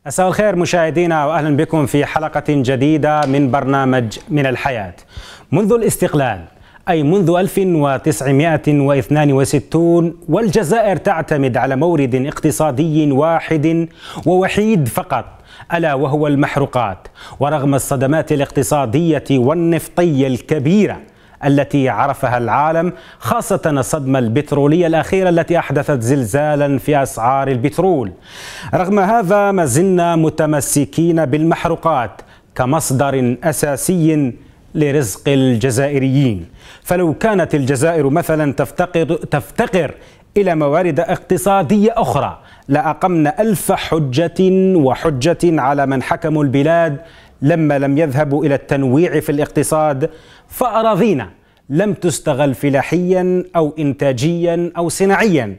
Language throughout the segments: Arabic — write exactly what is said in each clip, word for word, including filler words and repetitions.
مساء الخير مشاهدينا، وأهلا بكم في حلقة جديدة من برنامج من الحياة. منذ الاستقلال أي منذ ألف وتسعمائة واثنين وستين والجزائر تعتمد على مورد اقتصادي واحد ووحيد فقط، ألا وهو المحروقات. ورغم الصدمات الاقتصادية والنفطية الكبيرة التي عرفها العالم، خاصة الصدمة البترولية الأخيرة التي أحدثت زلزالا في أسعار البترول، رغم هذا ما زلنا متمسكين بالمحروقات كمصدر أساسي لرزق الجزائريين. فلو كانت الجزائر مثلا تفتقر, تفتقر إلى موارد اقتصادية أخرى لأقمنا ألف حجة وحجة على من حكموا البلاد لما لم يذهبوا إلى التنويع في الاقتصاد، فأراضينا لم تستغل فلاحيا أو إنتاجيا أو صناعيا،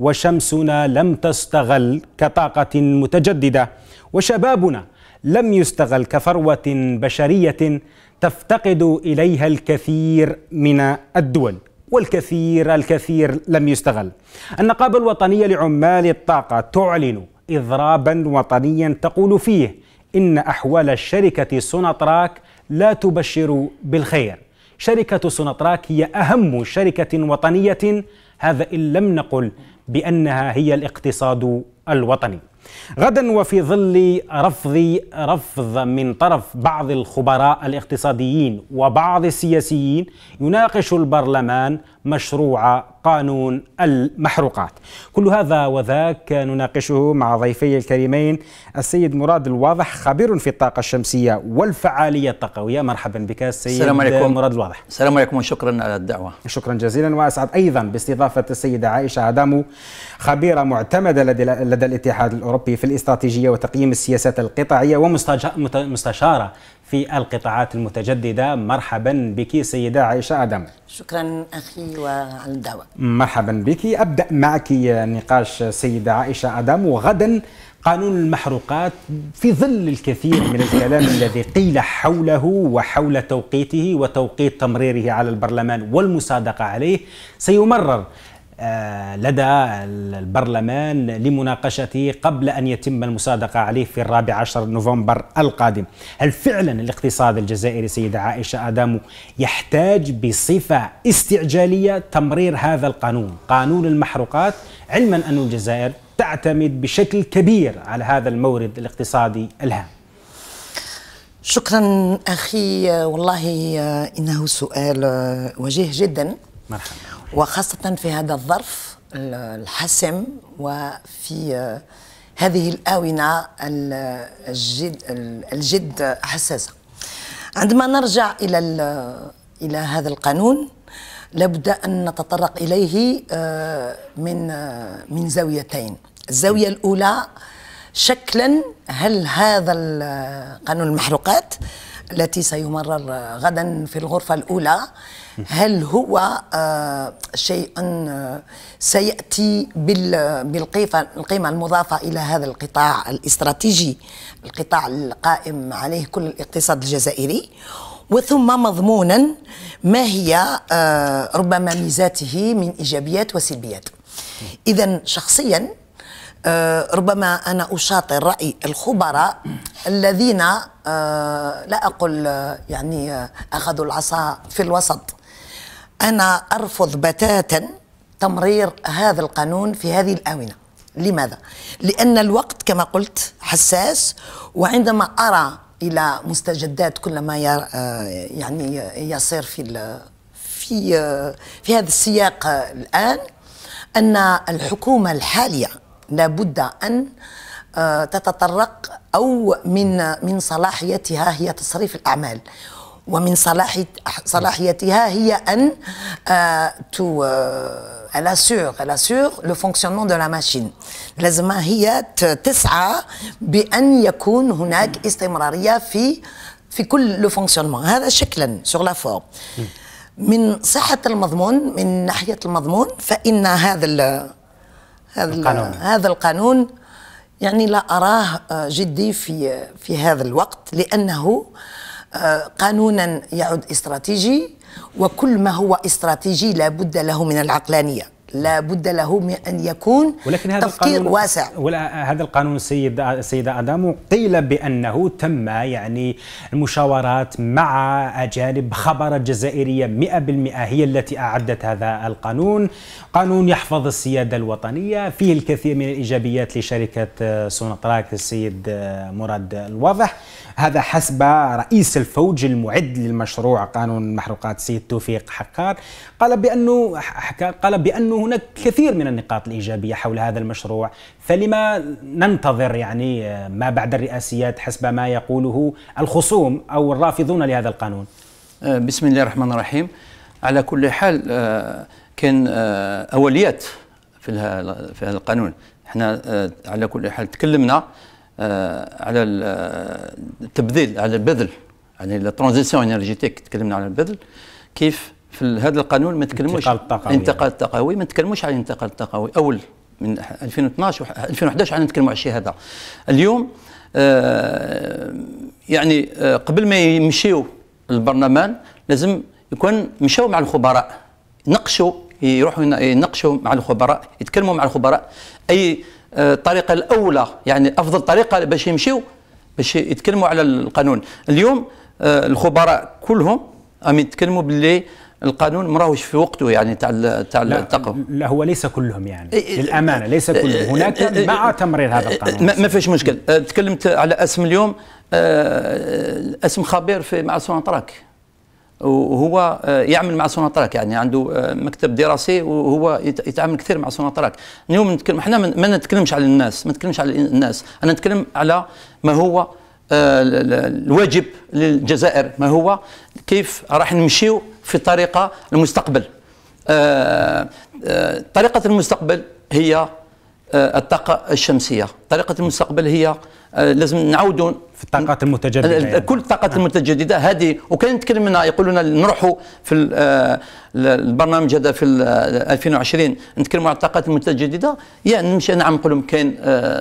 وشمسنا لم تستغل كطاقة متجددة، وشبابنا لم يستغل كثروة بشرية تفتقد إليها الكثير من الدول، والكثير الكثير لم يستغل. النقابة الوطنية لعمال الطاقة تعلن إضرابا وطنيا تقول فيه إن أحوال الشركة سوناتراك لا تبشر بالخير. شركة سوناتراك هي أهم شركة وطنية، هذا إن لم نقل بأنها هي الاقتصاد الوطني. غدا وفي ظل رفض رفض من طرف بعض الخبراء الاقتصاديين وبعض السياسيين، يناقش البرلمان مشروع قانون المحروقات. كل هذا وذاك نناقشه مع ضيفي الكريمين السيد مراد الواضح، خبير في الطاقة الشمسية والفعالية الطاقوية. مرحبا بك السيد السلام عليكم. مراد الواضح. السلام عليكم وشكرا على الدعوة. شكرا جزيلا. وأسعد أيضا باستضافة السيدة عائشة أدامو، خبيرة معتمدة لدى, لدى الاتحاد الأوروبي في الاستراتيجية وتقييم السياسات القطاعية ومستشارة في القطاعات المتجددة. مرحبا بك سيدة عائشة أدامو. شكرا أخي وعلى الدعوة. مرحبا بك. أبدأ معك نقاش سيدة عائشة أدامو. غدا قانون المحروقات، في ظل الكثير من الكلام الذي قيل حوله وحول توقيته وتوقيت تمريره على البرلمان والمصادقة عليه، سيمرر لدى البرلمان لمناقشته قبل أن يتم المصادقة عليه في الرابع عشر نوفمبر القادم. هل فعلا الاقتصاد الجزائري سيدة عائشة أدامو يحتاج بصفة استعجالية تمرير هذا القانون، قانون المحروقات، علما أن الجزائر تعتمد بشكل كبير على هذا المورد الاقتصادي الهام؟ شكرا أخي، والله إنه سؤال وجيه جدا. مرحبا. وخاصة في هذا الظرف الحاسم وفي هذه الآونة الجد الجد حساسة. عندما نرجع إلى إلى هذا القانون، لابد أن نتطرق إليه من من زاويتين. الزاوية الأولى شكلا، هل هذا قانون المحروقات التي سيمرر غدا في الغرفة الأولى هل هو آه شيء آه سيأتي بالقيمة المضافة إلى هذا القطاع الاستراتيجي، القطاع القائم عليه كل الاقتصاد الجزائري، وثم مضمونا ما هي آه ربما ميزاته من إيجابيات وسلبيات. إذن شخصيا آه ربما أنا أشاطر رأي الخبراء الذين آه لا أقول آه يعني آه أخذوا العصا في الوسط. أنا أرفض بتاتا تمرير هذا القانون في هذه الآونة. لماذا؟ لأن الوقت كما قلت حساس، وعندما أرى إلى مستجدات كل ما يعني يصير في في في هذا السياق الآن، أن الحكومة الحالية لابد أن تتطرق، أو من من صلاحيتها هي تصريف الأعمال، ومن صلاحيتها هي أن تو elle assure elle assure le fonctionnement de la machine. لازم هي تسعى بأن يكون هناك استمرارية في في كل لو فونكسيونمون. هذا شكلا sur la forme. من صحة المضمون، من ناحية المضمون، فإن هذا ال هذا القانون هذا القانون يعني لا أراه جدي في في هذا الوقت، لأنه قانونا يعد استراتيجي، وكل ما هو استراتيجي لا بد له من العقلانية، لا بد له من أن يكون ولكن هذا تفكير القانون واسع. ولا هذا القانون السيد سيدة أدامو قيل بأنه تم يعني المشاورات مع أجانب، خبرت جزائرية مئة بالمئة هي التي أعدت هذا القانون، قانون يحفظ السيادة الوطنية، فيه الكثير من الإيجابيات لشركة سوناتراك السيد مراد الواضح. هذا حسب رئيس الفوج المعد للمشروع قانون المحروقات السيد توفيق حكار، قال بأنه حكار قال بأنه هناك كثير من النقاط الإيجابية حول هذا المشروع، فلما ننتظر يعني ما بعد الرئاسيات حسب ما يقوله الخصوم أو الرافضون لهذا القانون؟ بسم الله الرحمن الرحيم. على كل حال كان أوليات في في هذا القانون. احنا على كل حال تكلمنا على التبذير، على البذل، يعني الترانزيسيون انرجيتيك، تكلمنا على البذل. كيف في هذا القانون ما تكلموش الانتقال الطاقوي، ما نتكلموش على الانتقال الطاقوي اول من ألفين واثناش ألفين وأحد عشر نتكلموا على الشيء هذا. اليوم آه يعني آه قبل ما يمشيوا البرلمان لازم يكون مشاو مع الخبراء، يناقشوا، يروحوا يناقشوا مع الخبراء، يتكلموا مع الخبراء اي الطريقه الاولى، يعني افضل طريقه باش يمشيوا باش يتكلموا على القانون. اليوم آه الخبراء كلهم عم يتكلموا باللي القانون مراهوش في وقته، يعني تاع تاع الطاقه. لا هو ليس كلهم يعني للامانه، ليس كلهم، هناك مع تمرير هذا القانون ما فيش مشكل. تكلمت على اسم اليوم، اسم خبير في مع سوناتراك، وهو يعمل مع سوناتراك، يعني عنده مكتب دراسي وهو يتعامل كثير مع سوناتراك. اليوم نتكلم احنا ما نتكلمش على الناس، ما نتكلمش على الناس، انا نتكلم على ما هو الواجب للجزائر، ما هو كيف راح نمشيو في طريقة المستقبل. طريقة المستقبل هي الطاقة الشمسية، طريقة المستقبل هي لازم نعودوا في الطاقات المتجددة، يعني. كل الطاقات المتجددة هذه، وكان نتكلم منها يقولون نروحوا في البرنامج هذا في ألفين وعشرين نتكلموا على الطاقات المتجددة، يعني نمشي. نعم نقول لهم كاين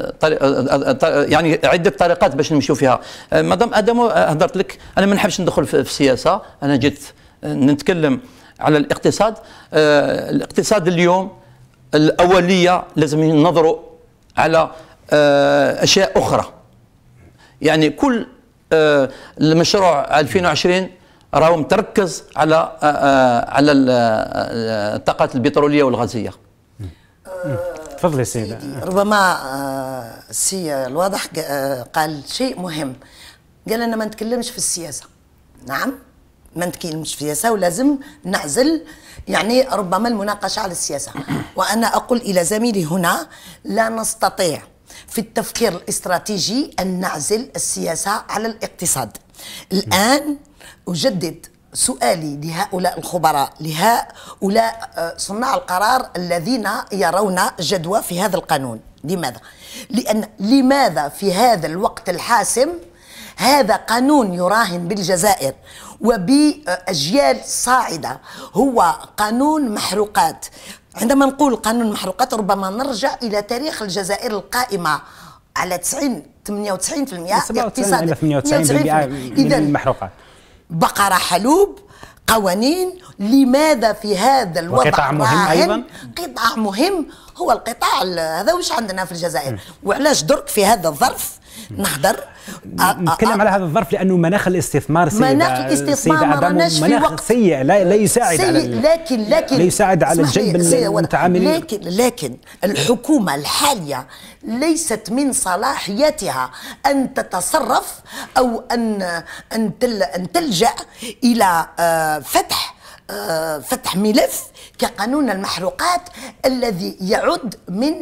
يعني عدة طريقات باش نمشيو فيها. مدام ادم هضرت لك، انا ما نحبش ندخل في السياسة، انا جيت نتكلم على الاقتصاد. الاقتصاد اليوم الأولية لازم ينظروا على أشياء أخرى، يعني كل المشروع ألفين وعشرين راهو متركز على على الطاقات البترولية والغازية. تفضلي سيدة. ربما السي الواضح قال شيء مهم، قال أنا ما نتكلمش في السياسة. نعم ما نتكلمش في السياسة، ولازم نعزل يعني ربما المناقشة على السياسة. وأنا أقول إلى زميلي هنا لا نستطيع في التفكير الاستراتيجي أن نعزل السياسة على الاقتصاد. الآن أجدد سؤالي لهؤلاء الخبراء، لهؤلاء صناع القرار الذين يرون جدوى في هذا القانون. لماذا؟ لأن لماذا في هذا الوقت الحاسم هذا قانون يراهن بالجزائر وبأجيال صاعدة، هو قانون محروقات. عندما نقول قانون محروقات ربما نرجع إلى تاريخ الجزائر القائمة على تسعين ثمانية وتسعين بالمئة اقتصاد، ثمانية وتسعين بالمئة من المحروقات، بقرة، حلوب، قوانين. لماذا في هذا الوضع وقطاع مهم أيضا؟ قطاع مهم هو القطاع هذا، وش عندنا في الجزائر؟ وعلاش درك في هذا الظرف نهضر نتكلم على هذا الظرف؟ لانه مناخ الاستثمار سيدة مناخ الاستثمار ما راناش في وقت سيء، لا, لا يساعد سيء، على لكن لكن لا يساعد على جلب المتعاملين. لكن لكن الحكومة الحالية ليست من صلاحيتها أن تتصرف أو أن أن أن تلجأ إلى فتح فتح ملف كقانون المحروقات الذي يعد من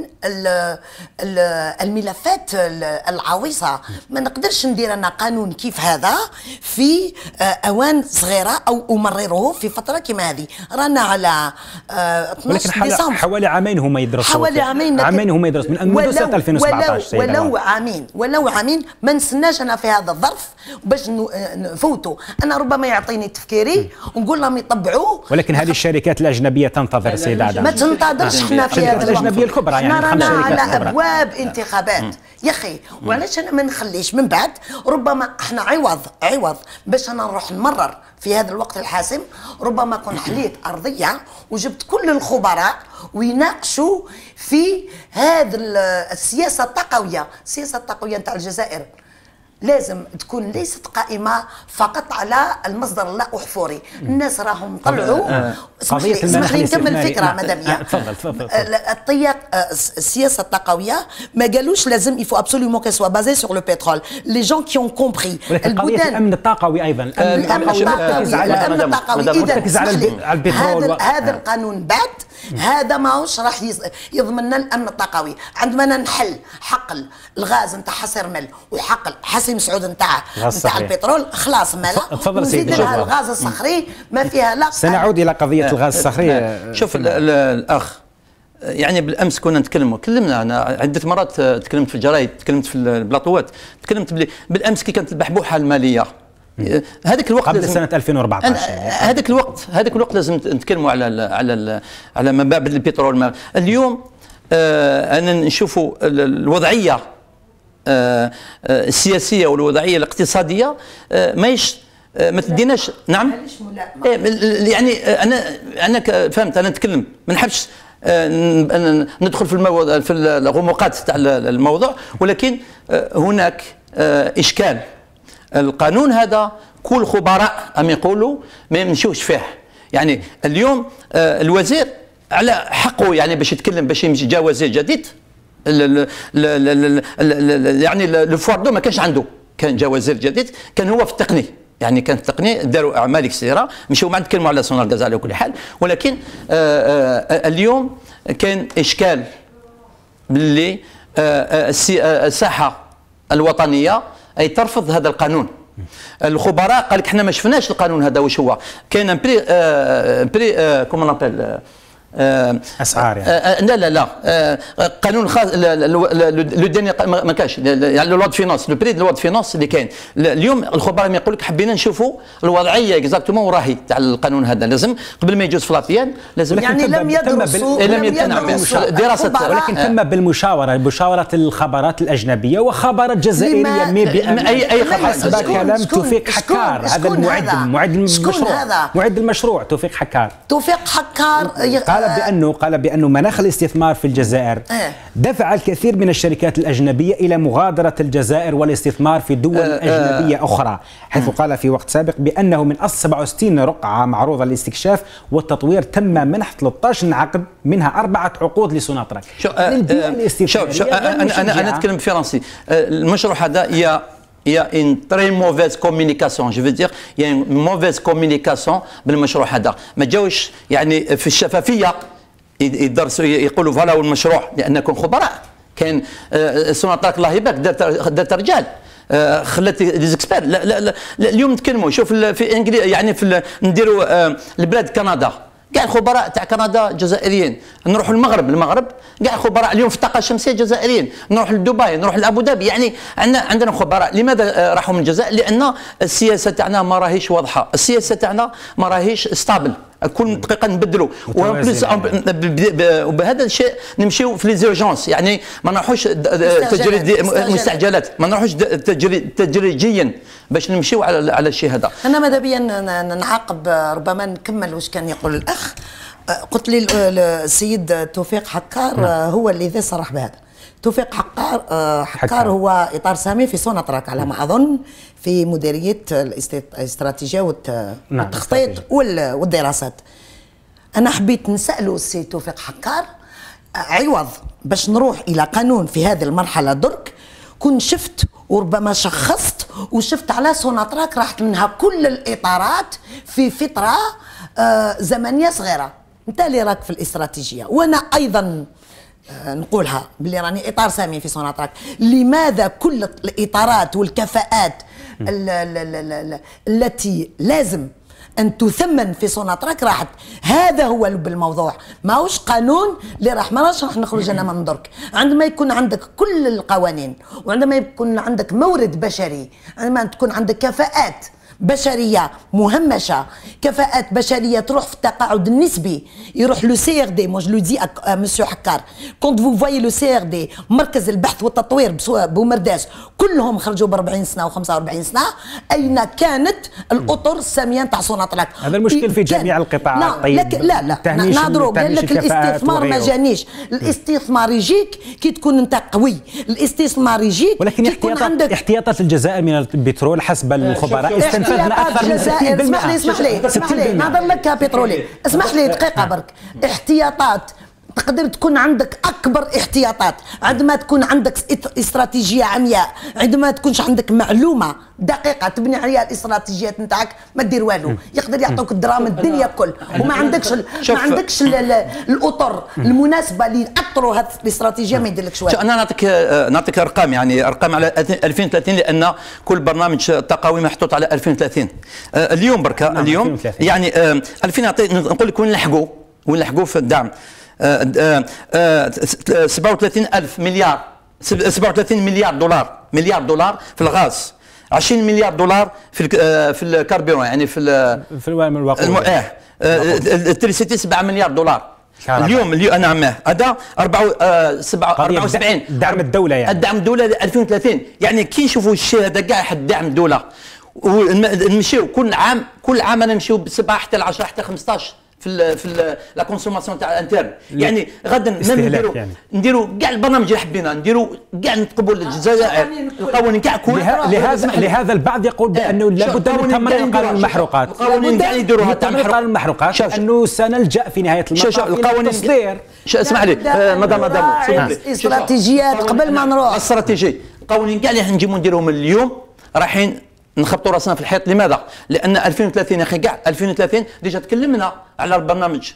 الملفات العويصة. ما نقدرش ندير أنا قانون كيف هذا في أوان صغيرة أو أمرره في فترة كما هذه. رانا على اثناش ديسمبر، حوالي عامين هما يدرسوا، حوالي عامين عامين هما يدرسوا من منذ سنة ألفين وسبعطاش. ولو, ولو عامين ولو عامين ما نستناش أنا في هذا الظرف باش نفوتوا. انا ربما يعطيني تفكيري ونقول لهم يطبعوه. ولكن هذه الشركات الاجنبيه تنتظر سيد عدم. ما تنتظرش احنا في هذا الاجنبيه الكبرى يعني احنا رانا على ابواب انتخابات يا اخي، وعلاش انا ما نخليش من بعد ربما احنا عوض عوض باش انا نروح نمرر في هذا الوقت الحاسم، ربما كون حليت ارضيه وجبت كل الخبراء ويناقشوا في هذه السياسه التقويه. السياسه التقويه نتاع الجزائر لازم تكون ليست قائمه فقط على المصدر اللا احفوري. الناس راهم طلعوا. اسمح لي اسمح لي نكمل الفكره مداميه. تفضل تفضل. الطيق السياسه التقويه ما قالوش لازم يفو ابسوليومون كي سوا بازي سور لو بترول. لي جون كي اون كومبري قضيه الامن الطاقوي ايضا. الامن الطاقوي الامن الطاقوي اذا على البترول. هذا القانون بعد هذا ماهوش راح يضمن لنا الامن الطاقوي. عندما نحل حقل الغاز نتاع حصيرمل وحقل حسيم سعود نتاع نتاع البترول خلاص مالا. نزيد لها الغاز الصخري ما فيها لا. سنعود الى قضيه الغاز الصخري. شوف الاخ، يعني بالامس كنا نتكلموا كلمنا، انا عده مرات تكلمت في الجرايد، تكلمت في البلاطوات، تكلمت بلي بالامس كي كانت البحبوحه الماليه هذاك الوقت قبل سنه ألفين وأربعطاش هذاك الوقت هذاك الوقت لازم نتكلموا على ال على ال على مبادئ البترول. اليوم آه انا نشوفوا الوضعيه آه السياسيه والوضعيه الاقتصاديه آه ماهيش آه ما تديناش. نعم يعني انا انا فهمت، انا نتكلم ما نحبش آه ندخل في الموضوع في الغموقات تاع الموضوع، ولكن آه هناك آه اشكال. القانون هذا كل خبراء أم يقولوا ما يمشوش فيه. يعني اليوم آه الوزير على حقه يعني باش يتكلم باش يمشي جا وزير جديد. ل ل ل يعني الفواردو ما كانش عنده، كان جا وزير جديد كان هو في التقنيه، يعني كانت التقنيه داروا اعمال كثيره مشاو ما نتكلموا على سونار غاز على كل حال. ولكن آه آه اليوم كان اشكال باللي آه الساحه الوطنيه اي ترفض هذا القانون. الخبراء قال لك احنا ما شفناش القانون هذا واش هو. كاين بري آه بري آه كومون نابيل آه اسعار يعني. آه لا لا لا آه قانون خاص لو ديني ما كاش يعني لو فينانس لو بري دو لو فينانس اللي كاين اليوم. الخبراء يقول لك حبينا نشوفوا الوضعيه اكزاكتومون وراهي تاع القانون هذا. لازم قبل ما يجوز في لابيان لازم يعني لم يدرسوا لم يدرسوا دراسه، ولكن تم بالمشاوره بمشاوره الخبرات الاجنبيه وخبرات جزائريه مي بأن اي اي خبر. كلام توفيق حكار هذا المعد معد المشروع معد المشروع توفيق حكار. توفيق حكار قال بأنه قال بأنه مناخ الاستثمار في الجزائر دفع الكثير من الشركات الأجنبية إلى مغادرة الجزائر والاستثمار في دول أجنبية أخرى، حيث قال في وقت سابق بأنه من أصل سبعة وستين رقعة معروضة للاستكشاف والتطوير تم منح ثلاثة عشر عقد منها أربعة عقود لسوناتراك. شوف شوف أنا أنا أنا أتكلم فرنسي. المشروع هذا يا Il y a une très mauvaise communication, je veux dire, il y a une mauvaise communication بالمشروع هذا. ما جاوش يعني في الشفافية يدرسوا يقولوا فوالا المشروع لأنكم خبراء. كان سوناتراك الله يبارك دارت رجال خلت ليزكسبير. لا لا لا اليوم نتكلموا شوف في انجلي يعني في نديروا البلاد كندا كاع الخبراء تاع كندا جزائريين. نروحوا المغرب المغرب كاع الخبراء اليوم في الطاقه الشمسيه جزائريين. نروح لدبي نروح لابو ظبي. يعني عندنا عندنا خبراء. لماذا راحوا من الجزائر؟ لان السياسه تاعنا ما راهيش واضحه، السياسه تاعنا ما راهيش ستابل، كل دقيقه نبدلوا. وبهذا الشيء نمشيو في لي زيرجونس، يعني ما نروحوش تجريد مستعجلات، ما نروحوش تدريجيا باش نمشيو على على الشيء هذا. انا ماذا بيا نعاقب ربما نكمل واش كان يقول الاخ. قلت لي السيد توفيق حكار هو الذي صرح بهذا. توفيق حكار حكار هو اطار سامي في سوناتراك على ما اظن في مديريه الاستراتيجيه والتخطيط والدراسات. انا حبيت نساله السيد توفيق حكار عوض باش نروح الى قانون في هذه المرحله درك كنت شفت وربما شخصت وشفت على سوناتراك راحت منها كل الاطارات في فتره آه زمنيه صغيره. انت اللي راك في الاستراتيجيه وانا ايضا آه نقولها باللي راني اطار سامي في سوناتراك. لماذا كل الاطارات والكفاءات التي لازم ان تثمن في سوناتراك راحت. هذا هو لب الموضوع، ماهوش قانون اللي راح ما راح نخرج انا من درك. عندما يكون عندك كل القوانين، وعندما يكون عندك مورد بشري، عندما تكون عندك كفاءات بشريه مهمشه، كفاءات بشريه تروح في التقاعد النسبي، يروح لو سي ار دي. مو جو لو دي مسيو حكار، كونت فو فوايي لو سي ار دي مركز البحث والتطوير بومرداس كلهم خرجوا ب أربعين سنه و خمسة وأربعين سنه. اين كانت الاطر الساميه تاع سوناتراك؟ هذا المشكل في جميع القطاعات. لا طيب لا لا نهضروا، قال لك الاستثمار ما جانيش. الاستثمار يجيك كي تكون انت قوي، الاستثمار يجيك ولكن احتياطات احتياطات الجزائر من البترول حسب الخبراء استنفذنا اكثر من ستين بالمئة. اسمح لي اسمح لي اسمح لي نهضر لك كبترولي. اسمح لي دقيقه برك. احتياطات تقدر تكون عندك اكبر احتياطات عندما تكون عندك استراتيجيه عمياء، عندما تكونش عندك معلومه دقيقه تبني عليها الاستراتيجيات نتاعك ما دير والو. يقدر يعطوك الدراهم الدنيا كل وما عندكش ما عندكش الاطر المناسبه اللي ياثروا هذه الاستراتيجيه ما يديرلكش والو. انا نعطيك نعطيك ارقام، يعني ارقام على ألفين وثلاثين لان كل برنامج تقوي محطوط على ألفين وثلاثين. اليوم بركه اليوم يعني ألفين نقول لك وين نلحقوا وين نلحقوا في الدعم. سبعة وثلاثين ألف مليار سبعة وثلاثين مليار دولار مليار دولار في الغاز، عشرين مليار دولار في في الكربيرون يعني في في الوقود التريسيتي سبعة مليار دولار اليوم. اليوم نعم هذا أربعة وسبعين دعم الدوله يعني الدعم الدوله ألفين وثلاثين. يعني كي نشوفوا الشيء هذا كاع حد دعم الدوله ونمشيو كل عام كل عام انا نمشيو بسبعه حتى ل عشرة حتى خمسطاش في ال في لا كونسوماسيون تاع الانترن. يعني غدا نديروا يعني. نديروا كاع البرامج اللي حبينا نديروا كاع نطلبوا الجزائر القوانين كاع كل. لهذا لهذا البعض يقول بانه لابد من تمرير قانون المحروقات. القوانين كاع يديروها تمرير قانون المحروقات لانه سنلجا في نهايه المطاف القوانين التصدير. اسمح لي مدام مدام استراتيجيات قبل ما نروح الاستراتيجي القوانين كاع اللي نجيبوا نديروهم اليوم رايحين نخبطوا راسنا في الحيط. لماذا؟ لان ألفين وثلاثين يا اخي كاع ألفين وثلاثين ديجا تكلمنا على البرنامج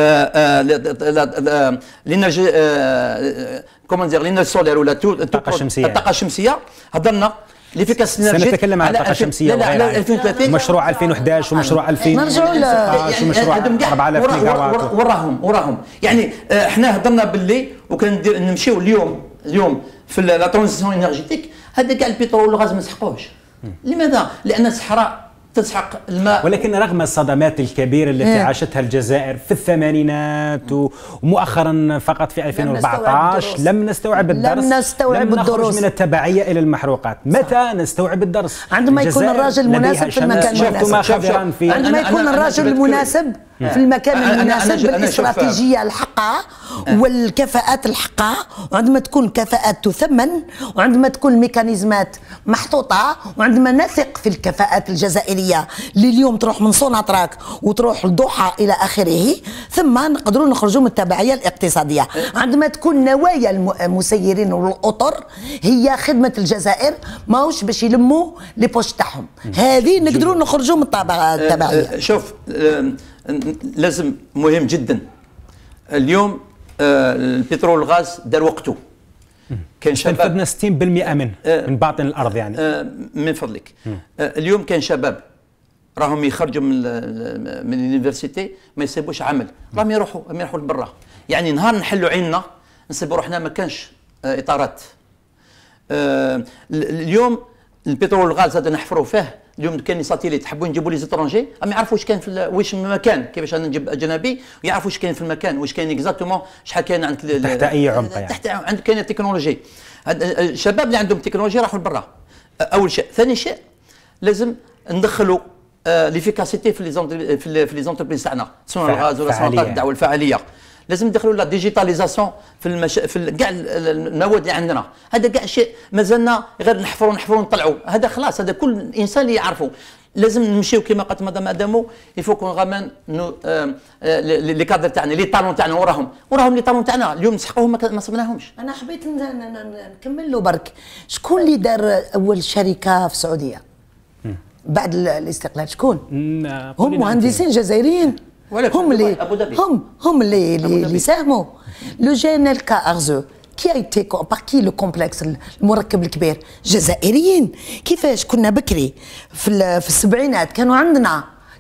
لينرجي كومون دير لينرجي سولير ولا الطاقه الشمسيه الطاقه الشمسيه هضرنا ليفيكاس انرجي. سنتكلم على الطاقه الشمسيه وغيرها ألفين وثلاثين مشروع ألفين وأحد عشر ومشروع ألفين وستطاش ومشروع أربعة آلاف ميجا وات وراهم وراهم. يعني احنا هضرنا باللي وكان نمشيو اليوم اليوم في لا ترانزيسيون انرجيتيك. هذا كاع البترول والغاز ما نسحقوش. لماذا؟ لأن الصحراء تسحق الماء. ولكن رغم الصدمات الكبيرة التي عاشتها الجزائر في الثمانينات ومؤخرا فقط في ألفين وأربعة عشر لم نستوعب الدرس. لم نستوعب لم الدروس. نخرج من التبعية إلى المحروقات. متى نستوعب الدرس؟ عندما يكون الراجل المناسب في المكان المناسب. في عندما يكون الراجل المناسب في المكان المناسب بالاستراتيجية الحقة والكفاءات الحقة، وعندما تكون كفاءات تثمن، وعندما تكون الميكانيزمات محطوطة، وعندما نثق في الكفاءات الجزائرية اللي اليوم تروح من سوناتراك وتروح الضحى إلى آخره، ثم نقدروا نخرجوا من التبعية الاقتصادية. عندما تكون نوايا المسيرين والأطر هي خدمة الجزائر ماهوش باش يلموا لي بوش تاعهم، هذه نقدروا نخرجوا من التبعية. شوف لازم مهم جدا اليوم البترول والغاز دار وقته. كان شباب استنفذنا ستين بالمئة منه من باطن الارض يعني. من فضلك اليوم كان شباب راهم يخرجوا من من اليونيفرسيتي ما يسيبوش عمل، راهم يروحوا يروحوا لبرا. يعني نهار نحلوا عيننا نسيبوا روحنا ما كانش اطارات. اليوم البترول والغاز هذا نحفروا فيه. اليوم كان لي ساتيليت حبوا نجيبوا لي زيترونجي ما يعرفوا واش كان في واش المكان، كيفاش انا نجيب اجنبي ويعرفوا واش كاين في المكان، واش كاين اكزاكتومون شحال كاين عندك تحت اي عمق يعني. تحت عند كاين التكنولوجي. الشباب اللي عندهم تكنولوجيا راحوا لبرا. اول شيء. ثاني شيء لازم ندخلوا ليفيكاسيتي في لي في لي زونتربريز تاعنا سواء الغاز ولا سواء الدعوه الفعاليه. لازم ندخلوا لا ديجيتاليزاسيون في المش... في كاع المواد اللي عندنا. هذا كاع شيء مازلنا غير نحفروا نحفروا ونطلعوا. هذا خلاص هذا كل انسان اللي يعرفه. لازم نمشيو كما قالت مدام ادمو يفو كون غامان نو لي كادر تاعنا لي طالون تاعنا وراهم وراهم لي طالون تاعنا اليوم نسحقوهم ما صبناهمش. انا حبيت نكمل له برك. شكون اللي دار اول شركه في السعوديه بعد الاستقلال؟ شكون؟ هم مهندسين جزائريين. هم اللي هم هم اللي اللي ساهموا. لو جينيرال كا ارزو كي ايتي باكي لو كومبلكس المركب الكبير جزائريين. كيفاش كنا بكري في في السبعينات كانوا عندنا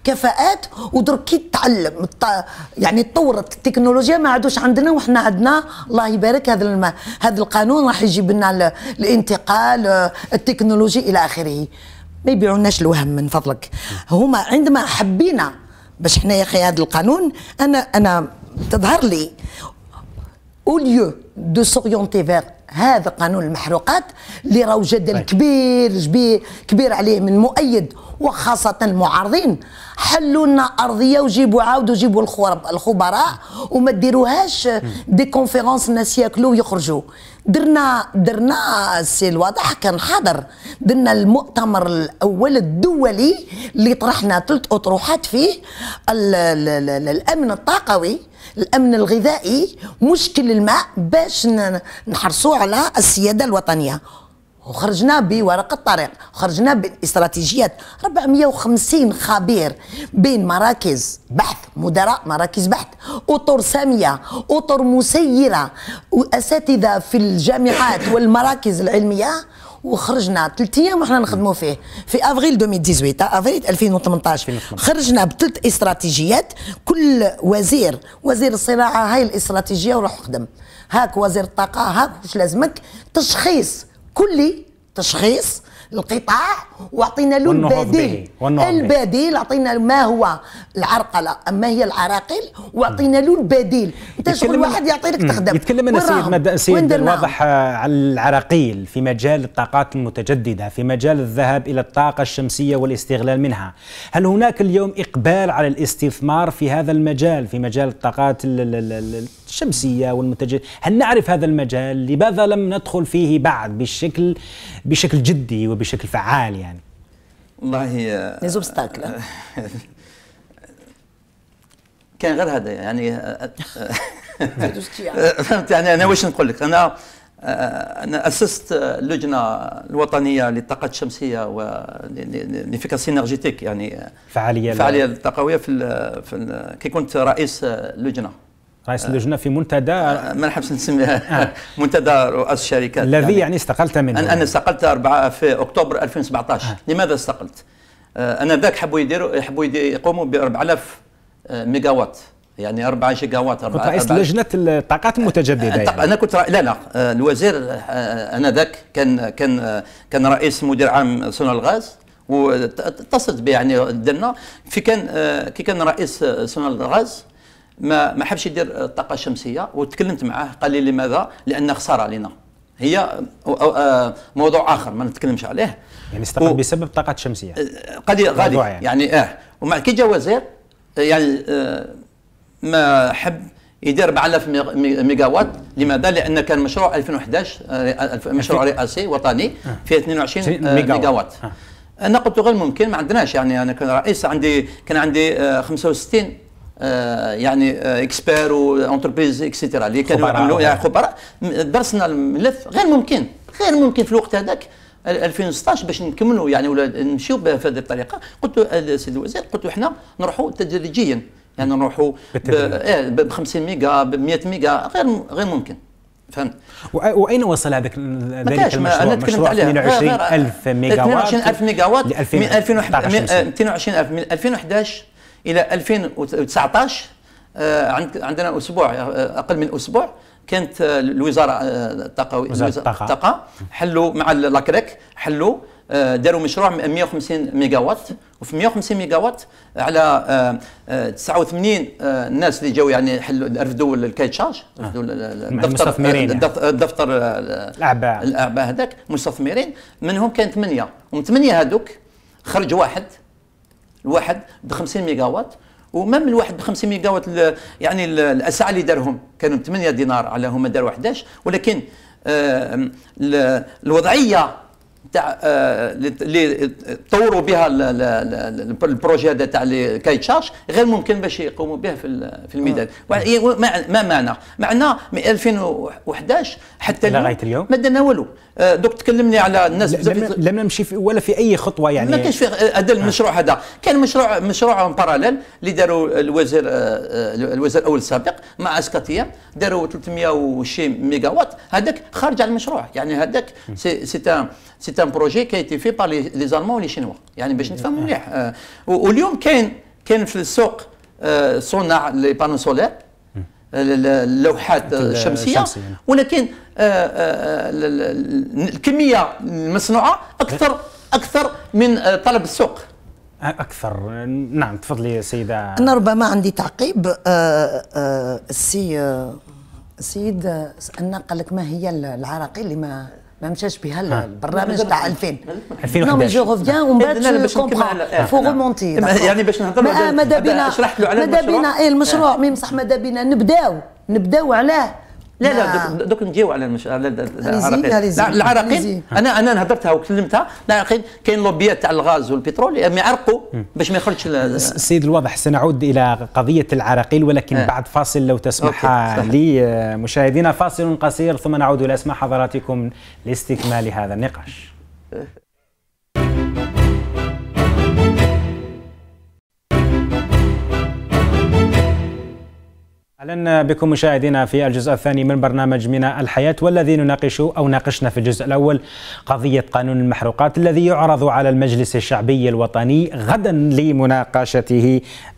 كفاءات، ودرك كي تتعلم يعني تطورت التكنولوجيا ما عادوش عندنا، وحنا عندنا الله يبارك هذا الم... هذا القانون راح يجيب لنا الانتقال التكنولوجي الى اخره. ما يبيعوناش الوهم من فضلك. هما عندما حبينا باش حنا يا اخي هذا القانون، انا انا تظهر لي او ليو دو سوريونتي فيغ هذا قانون المحروقات اللي راهو جدل كبير كبير كبير عليه من مؤيد وخاصة المعارضين، حلوا لنا ارضيه وجيبوا عاودوا جيبوا الخبراء وما ديروهاش دي كونفيرونس الناس ياكلوا ويخرجوا. درنا درنا السي الواضح كان حاضر، درنا المؤتمر الاول الدولي اللي طرحنا ثلاث اطروحات فيه ال ال ال الامن الطاقوي، الامن الغذائي، مشكل الماء، باش نحرصوا على السياده الوطنيه. وخرجنا بورقه طريق، خرجنا باستراتيجيات أربعمئة وخمسين خبير بين مراكز بحث، مدراء مراكز بحث، اطر ساميه، اطر مسيره، واساتذه في الجامعات والمراكز العلميه. وخرجنا ثلاث ايام وحنا نخدموا فيه في افريل ألفين وثمانية عشر افريل ألفين وثمانية عشر خرجنا بثلاث استراتيجيات، كل وزير وزير الصناعه هاي الاستراتيجيه وروح خدم، هاك وزير الطاقه هاك واش لازمك، تشخيص كلي، تشخيص القطاع، واعطينا له البديل. البديل اعطينا ما هو العرقله، ما هي العراقيل، واعطينا له البديل. انت شغل واحد يعطي لك تخدم. يتكلم أنا سيد مد... سيد الواضح على العراقيل في مجال الطاقات المتجدده، في مجال الذهاب الى الطاقه الشمسيه والاستغلال منها. هل هناك اليوم اقبال على الاستثمار في هذا المجال، في مجال الطاقات الشمسيه والمتجدده؟ هل نعرف هذا المجال؟ لماذا لم ندخل فيه بعد بالشكل بشكل جدي وبشكل فعال يعني؟ والله لي زوبستاكل كان غير هذا يعني. فهمت يعني انا واش نقول لك؟ انا انا اسست اللجنه الوطنيه للطاقه الشمسيه وليفيكاسي انرجيتيك، يعني فعاليه الفعاليه الطاقويه في ال في ال كي كنت رئيس اللجنه رئيس اللجنه في منتدى، ما نحبش نسميها آه. منتدى رؤساء الشركات الذي يعني, يعني استقلت منه. انا يعني. استقلت أربعة في اكتوبر ألفين وسبعة عشر. آه. لماذا استقلت؟ آه انا ذاك حبوا يديروا يحبوا يقوموا ب أربعة آلاف ميجا وات، يعني أربعة جيجا وات. كنت رئيس لجنه الطاقات المتجدده يعني. انا كنت رأ... لا لا الوزير انا ذاك كان كان كان رئيس مدير عام صناعه الغاز، واتصلت به يعني درنا في كان كي كان رئيس صناعه الغاز ما ما حبش يدير الطاقه الشمسيه، وتكلمت معاه قال لي لماذا؟ لان خساره علينا، هي موضوع اخر ما نتكلمش عليه. يعني استقل و... بسبب الطاقه الشمسيه. قال لي غادي يعني, يعني اه ومع كي جا وزير يعني آه ما حب يدير أربعة آلاف ميجا وات. لماذا؟ لان كان مشروع ألفين وأحد عشر آه مشروع رئاسي وطني فيه اثنين وعشرين آه ميجا وات. آه. انا قلت غير ممكن، ما عندناش يعني. انا كان رئيس عندي كان عندي آه خمسة وستين آه يعني آه اكسبير وانتربريز اكسيتيرا اللي كانوا يعملوا يعني خبراء. درسنا الملف، غير ممكن غير ممكن في الوقت هذاك ألفين وستة عشر باش نكملوا يعني ولا نمشيو بهذه الطريقه. قلت له السيد الوزير، قلت له احنا نروحوا تدريجيا، يعني نروحوا ب خمسين ميجا ب مئة ميجا، غير غير ممكن. فهمت؟ واين وصل هذاك ذلك المشروع؟ مشروع اثنين وعشرين ألف ميجا وات، اثنين وعشرين ألف ميجا وات من ألفين اثنين وعشرين ألف من ألفين وأحد عشر الى ألفين وتسعة عشر. عندنا اسبوع، اقل من اسبوع، كانت الوزاره الطاقه الطاقه حلوا مع لاكريك، حلوا داروا مشروع مئة وخمسين ميجا وات، وفي مئة وخمسين ميجا وات على تسعة وثمانين الناس اللي جاوا يعني حلوا رفدوا الكاي شارج، رفدوا الدفتر الدفتر الاعباء الاعباء هذاك مستثمرين، منهم كان ثمانيه، ومن ثمانيه هذوك خرج واحد الواحد ب خمسين ميجا وات. ومام الواحد ب خمسين ميجا وات يعني الاسعار اللي دارهم كانوا ثمانية دينار على هما داروا أحد عشر، ولكن آه الوضعيه تاع اللي طوروا بها البروجي هذا تاع كاي شارج غير ممكن باش يقوموا به في في الميدان. ما معنى معنى من ألفين وأحد عشر حتى لغايه اليوم ما درنا والو. دوك تكلمني على الناس بزاف، لم نمشي في ولا في اي خطوه يعني. ما كانش في هذا المشروع هذا، كان مشروع مشروع باراليل اللي داروا الوزير الوزير الاول السابق مع اسكاتيا، داروا ثلاثمئة وعشرين ميجا وات. هذاك خارج على المشروع يعني. هذاك سي سي سي ان بروجي كي ايتي في بار لي زالمون ولي شينوا يعني باش نتفهموا مليح. واليوم كاين كاين في السوق صناع لي بانو سولير اللوحات الشمسيه، ولكن الكميه المصنوعه اكثر اكثر من طلب السوق. اكثر. نعم تفضلي سيده. انا ربما عندي تعقيب. السي السيد سالنا قال لك ما هي العراقيل اللي ما ما مشاش بها البرنامج تاع ألفين ألفين وإحداش. نو مي جو ريفيان ومن بعد كومبرون فو ريمونتي يعني باش نهضروا ماذا بينا شرحت له على المشروع. ماذا بينا ايه المشروع مي بصح ماذا بينا نبداو نبداو علاه. لا لا دوك نجيو على المش... على العراقيل. العراقيل انا انا هضرتها وكلمتها. العراقيل كاين لوبيات تاع الغاز والبترول يعرقوا باش ما يخرجش. السيد الواضح سنعود الى قضيه العراقيل ولكن آه. بعد فاصل لو تسمح لي مشاهدينا، فاصل قصير ثم نعود الى اسماع حضراتكم لاستكمال هذا النقاش. أهلا بكم مشاهدينا في الجزء الثاني من برنامج من الحياة، والذي نناقش أو ناقشنا في الجزء الأول قضية قانون المحروقات الذي يعرض على المجلس الشعبي الوطني غدا لمناقشته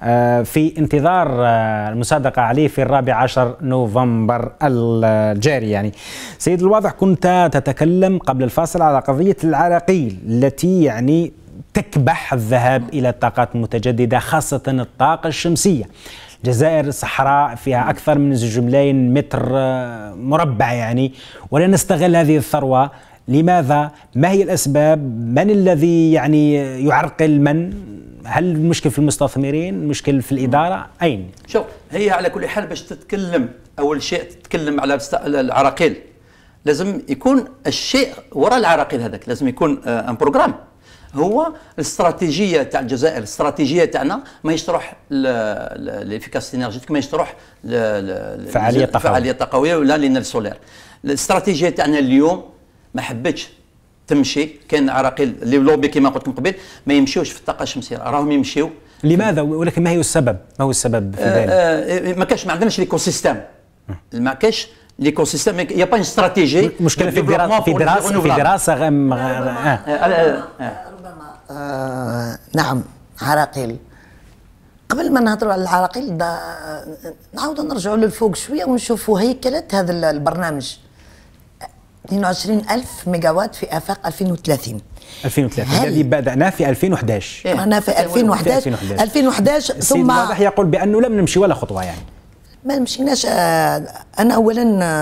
في انتظار المصادقة عليه في الرابع عشر نوفمبر الجاري. يعني سيد الواضح كنت تتكلم قبل الفاصل على قضية العراقيل التي يعني تكبح الذهاب إلى الطاقات المتجددة خاصة الطاقة الشمسية. الجزائر صحراء فيها أكثر من زوج ملايين متر مربع يعني، ولا نستغل هذه الثروة. لماذا؟ ما هي الأسباب؟ من الذي يعني يعرقل من؟ هل المشكل في المستثمرين؟ المشكل في الإدارة؟ أين؟ شوف، هي على كل حال باش تتكلم أول شيء تتكلم على العراقيل لازم يكون الشيء وراء العراقيل هذاك، لازم يكون ان بروغرام. هو الاستراتيجيه تاع الجزائر، الاستراتيجيه تاعنا ماهيش تروح للافيكاسيتي انرجيتيك، ماهيش تروح للفعاليه الفعاليه الطاقويه ولا لينال سولير. الاستراتيجيه تاعنا اليوم ما حبتش تمشي. كاين عراقيل اللي لوبي كما قلت من قبل ما يمشيوش في الطاقه الشمسيه، راهم يمشيو. لماذا؟ ولكن ما هي السبب؟ ما هو السبب في ذلك؟ آه آه ما كاش، ما عندناش ليكو سيستيم، ما كاش ليكو سيستيم، يا با استراتيجي. مشكله في دراسه في دراسه في دراسه غم... آه. آه. ربما آه نعم عراقيل. قبل ما نهضروا على العراقيل نعاودوا نرجعوا للفوق شويه ونشوفوا هيكله هذا البرنامج. اثنين وعشرين ألف ميجاوات في آفاق ألفين وثلاثين. ألفين وثلاثين الذي بدأناه في ألفين وإحداش. أنا في ألفين وإحداش ألفين وإحداش ثم الواضح يقول بأنه لم نمشي ولا خطوة يعني. ما مشيناش. أنا أولا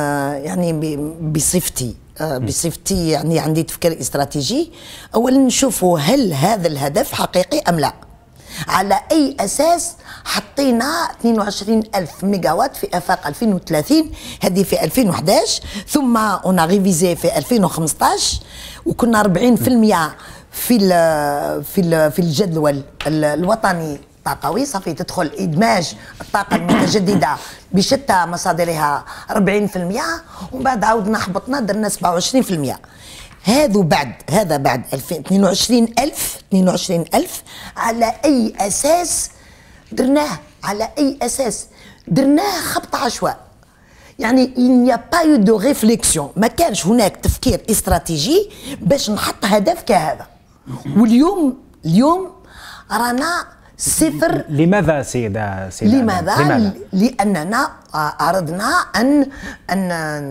يعني بصفتي بصفتي يعني عندي تفكير استراتيجي. أولا نشوفوا هل هذا الهدف حقيقي أم لا، على أي أساس حطينا اثنين وعشرين ألف ميجاوات في آفاق ألفين وثلاثين، هذه في ألفين وإحداش، ثم أنا ريفيزي في ألفين وخمسطاش وكنا أربعين بالمئة في ال في ال في الجدول الوطني الطاقوي. صافي تدخل إدماج الطاقة المتجددة بشتى مصادرها أربعين بالمئة، ومن بعد عاودنا هبطنا درنا سبعة وعشرين بالمئة. هذا بعد هذا بعد اثنين وعشرين ألف اثنين وعشرين ألف على أي أساس درناه؟ على أي أساس درناه؟ خبط عشواء يعني. il n'y a pas eu de réflexion، ما كانش هناك تفكير استراتيجي باش نحط هدف كهذا. واليوم اليوم رانا صفر. لماذا سيدة سيدة لماذا؟ لماذا؟ لأننا أردنا أن أن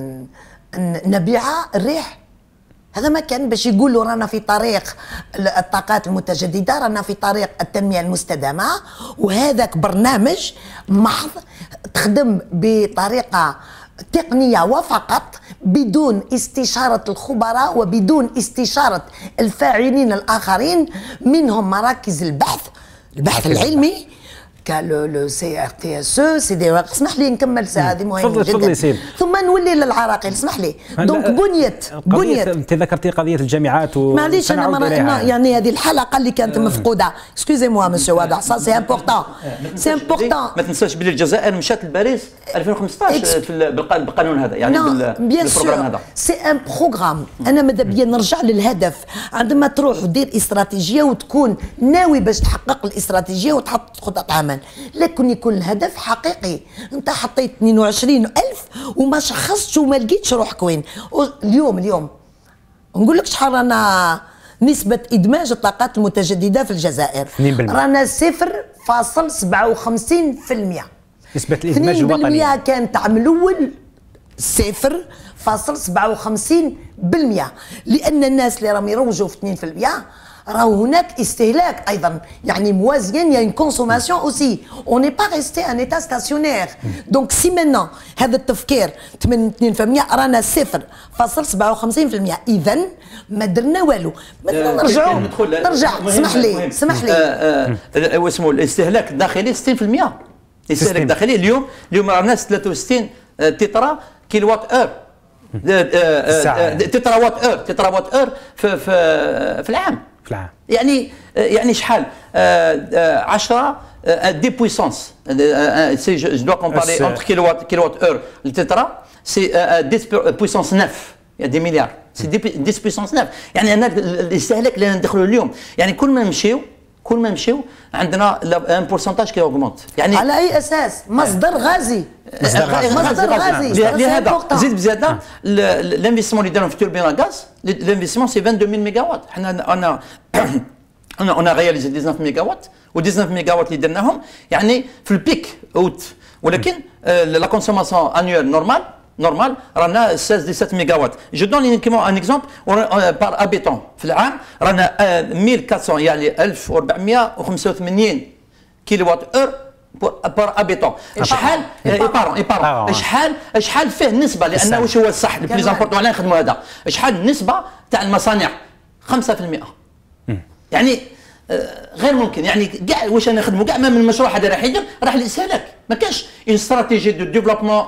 أن نبيع الريح. هذا ما كان باش يقولوا رانا في طريق الطاقات المتجددة، رانا في طريق التنمية المستدامة، وهذاك برنامج محض تخدم بطريقة تقنية وفقط بدون استشارة الخبراء وبدون استشارة الفاعلين الآخرين، منهم مراكز البحث البحث العلمي كالو لو سي ار تي اس او سي دي. اسمح لي نكمل ساعه هذه مهمه جدا ثم نولي للعراقيل. اسمح لي. دونك بنيت بنيت انت ذكرتي قضيه الجامعات و معليش انا ما يعني هذه الحلقه اللي كانت مفقوده. اكسكوزي موا مسيو واضح سا سي امبورطون سي امبورطون. ما تنساش بلي الجزائر مشات لباريس ألفين وخمسطاش في بالقانون هذا يعني بالبروغرام هذا. سي ان بروغرام. انا ماذا بيا نرجع للهدف. عندما تروح ودير استراتيجيه وتكون ناوي باش تحقق الاستراتيجيه وتحط خطط عمل، لكن يكون الهدف حقيقي. انت حطيت اثنين وعشرين ألف وما شخصتش وما لقيتش روحك وين. اليوم اليوم نقول لك شحال رانا نسبة إدماج الطاقات المتجددة في الجزائر؟ رانا صفر فاصل سبعة وخمسين بالمئة. نسبة الإنتاج الوطني كانت عام الأول صفر فاصل سبعة وخمسين بالمئة، لأن الناس اللي راهم يروجوا في اثنين بالمئة راهو هناك استهلاك ايضا، يعني موازيين، يا كونسوماسيون اوسي، اون ني با ريستي ان ايتا ستاسيونير. دونك سي منا هذا التفكير اثنين بالمئة رانا صفر فاصل سبعة وخمسين بالمئة، اذا ما درنا والو. مثلا نرجعوا نرجع اسمح لي اسمح لي واسمه الاستهلاك الداخلي ستين بالمئة. الاستهلاك الداخلي اليوم اليوم رانا ثلاثة وستين تترا كيلو وات اور تترا وات اور تترا وات اور في في في العام. في العام يعني يعني شحال عشرة دي بويسونس سي جو دو كومباري انتر كيلو وات كيلو وات اور التترا سي دي بويسونس تسعة دي مليار، سي دي بويسونس تسعة. يعني انا الاستهلاك اللي ندخلوا اليوم، يعني كل ما نمشيو كل ما نمشيو عندنا ان بورسنتاج كي اوغمونت. يعني على اي اساس؟ مصدر غازي مصدر غازي. لهذا زيد بزياده الانفستيسمون اللي دارهم في توربين غاز، الانفستيسمون سي اثنين وعشرين ميجا وات. حنا انا انا انا رياليزي تسعة عشر ميجا وات، و تسعة عشر ميجا وات اللي درناهم يعني في البيك اوت، ولكن لا كونسوماسيون انيول نورمال نورمال رانا ستة سبعة ميجا وات. جو دون يونيكمون ان اكزومبل بار ابيتون في العام رانا ألف وأربعمئة يعني ألف وأربعمئة وخمسة وثمانين كيلو وات اور بار ابيتون. شحال ايبارون ايبارون شحال شحال فيه النسبه، لانه واش هو الصح البليز امبورطون علاه نخدموا هذا، شحال النسبه تاع المصانع؟ خمسة بالمئة. يعني غير ممكن، يعني كاع واش انا نخدموا كاع ما من المشروع هذا راح يدير راح للاستهلاك. ما كاش اون استراتيجي دو ديفلوبمون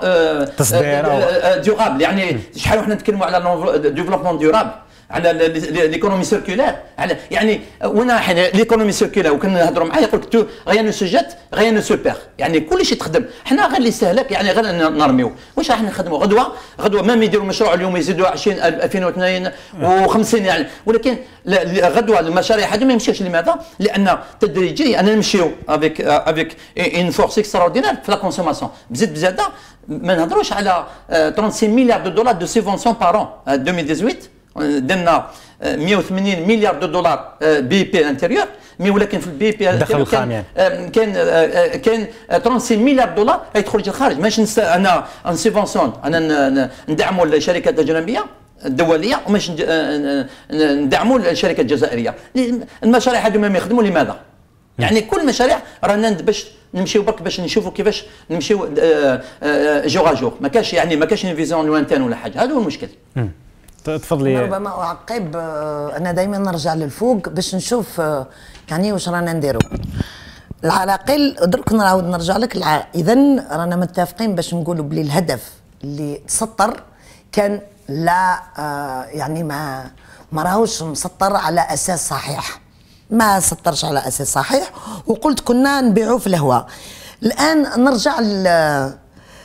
ديورابل. يعني شحال وحنا نتكلموا على ديفلوبمون ديورابل، على ليكونومي سيركولير، على يعني وانا حنا ليكونومي سيركولير وكنا نهضروا معاه يقول لك غير نو سوجيت غير نو سوبير، يعني كل شيء تخدم. حنا غير الاستهلاك يعني غير نرميو. واش راح نخدموا غدوه غدوه ما يديروا مشروع اليوم يزيدوا عشرين ألفين واثنين وخمسين يعني، ولكن غدوه المشاريع هذه ما يمشيش. لماذا؟ لان تدريجيا انا نمشيو افيك افيك اون فورس اكستراوردينير في لا كونسوماسيون. بزيد بزاده ما نهضروش على ثلاثة وثمانين مليار دو دولار دو سيفونسيون بار ان ألفين وثمانية عشر درنا مئة وثمانين مليار دو دولار بي بي انتيريور، مي ولكن في البي بي الدخل الخام يعني كان كان ثلاثة وستين مليار دولار يدخل للخارج. ماشي انا ان سيفونسيون انا ندعموا الشركات الاجنبيه الدوليه وماش ندعموا الشركات الجزائريه. المشاريع هذو ما يخدموا لماذا؟ يعني كل المشاريع رانا باش نمشيو برك باش نشوفوا كيفاش نمشيو جوغ جوغ، ما كاش يعني ما كاش فيزيون لوانتان ولا حاجه. هذا هو المشكل. تفضلي. ربما اعقب، انا دائما نرجع للفوق باش نشوف يعني واش رانا نديروا. على الاقل درك نعاود نرجع لك. اذا رانا متفقين باش نقولوا بلي الهدف اللي تسطر كان لا يعني ما ما راهوش مسطر على اساس صحيح، ما سطرش على اساس صحيح، وقلت كنا نبيعوه في الهواء. الان نرجع ل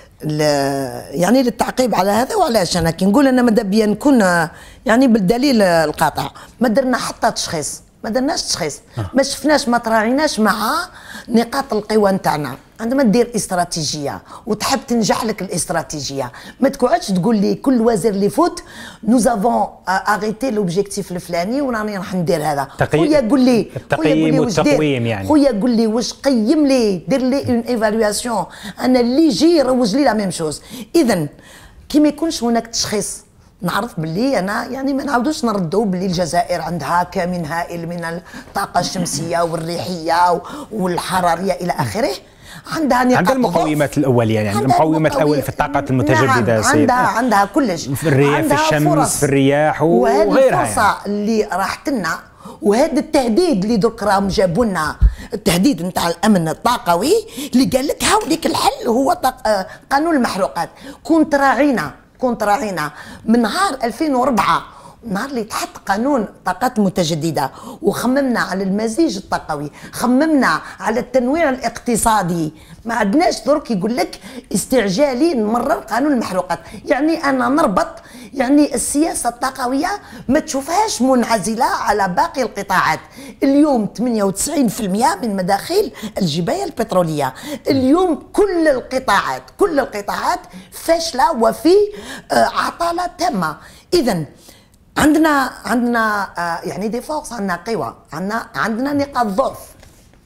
يعني للتعقيب على هذا. وعلاش انا كي نقول انا ماذا بيا نكون يعني بالدليل القاطع، ما درنا حتى تشخيص، ما درناش تشخيص، ما شفناش ما تراعيناش مع نقاط القوى نتاعنا. عندما دير استراتيجيه وتحب تنجح لك الاستراتيجيه، ما تقعدش تقول لي كل وزير اللي يفوت نو افون اريتي لوبجيكتيف الفلاني وراني راح ندير هذا. خويا قول لي التقييم والتقويم، يعني خويا قول لي واش قيم لي، دير لي اون ايفالواسيون. انا اللي يجي يروج لي لا ميم شوز. اذا كي ما يكونش هناك تشخيص، نعرف باللي انا يعني ما نعاودوش نردوا باللي الجزائر عندها كم هائل من الطاقه الشمسيه والريحيه والحراريه الى اخره. عندها نقاط عندها المقومات الاوليه، يعني المقومات الاوليه في الطاقات المتجدده. نعم عندها عندها كلش، في الرياح، في الشمس، في الرياح وغيرها. وهذه الفرصه يعني اللي راحت لنا، وهذا التهديد اللي درك راهم جابوا لنا، التهديد نتاع الامن الطاقوي اللي قال لك هاوليك الحل هو قانون المحروقات. كنت راعينا كنت راعينا من نهار ألفين وأربعة، نهار اللي تحط قانون الطاقات المتجدده، وخممنا على المزيج الطاقوي، خممنا على التنويع الاقتصادي. ما عندناش درك يقول لك استعجالي نمرر قانون المحروقات. يعني انا نربط يعني السياسه الطاقويه ما تشوفهاش منعزله على باقي القطاعات. اليوم ثمانية وتسعين بالمئة من مداخيل الجبايه البتروليه، اليوم كل القطاعات كل القطاعات فاشله وفي عطاله تامه. اذا عندنا عندنا يعني دي فورس، عندنا قوى، عندنا عندنا نقاط ضعف.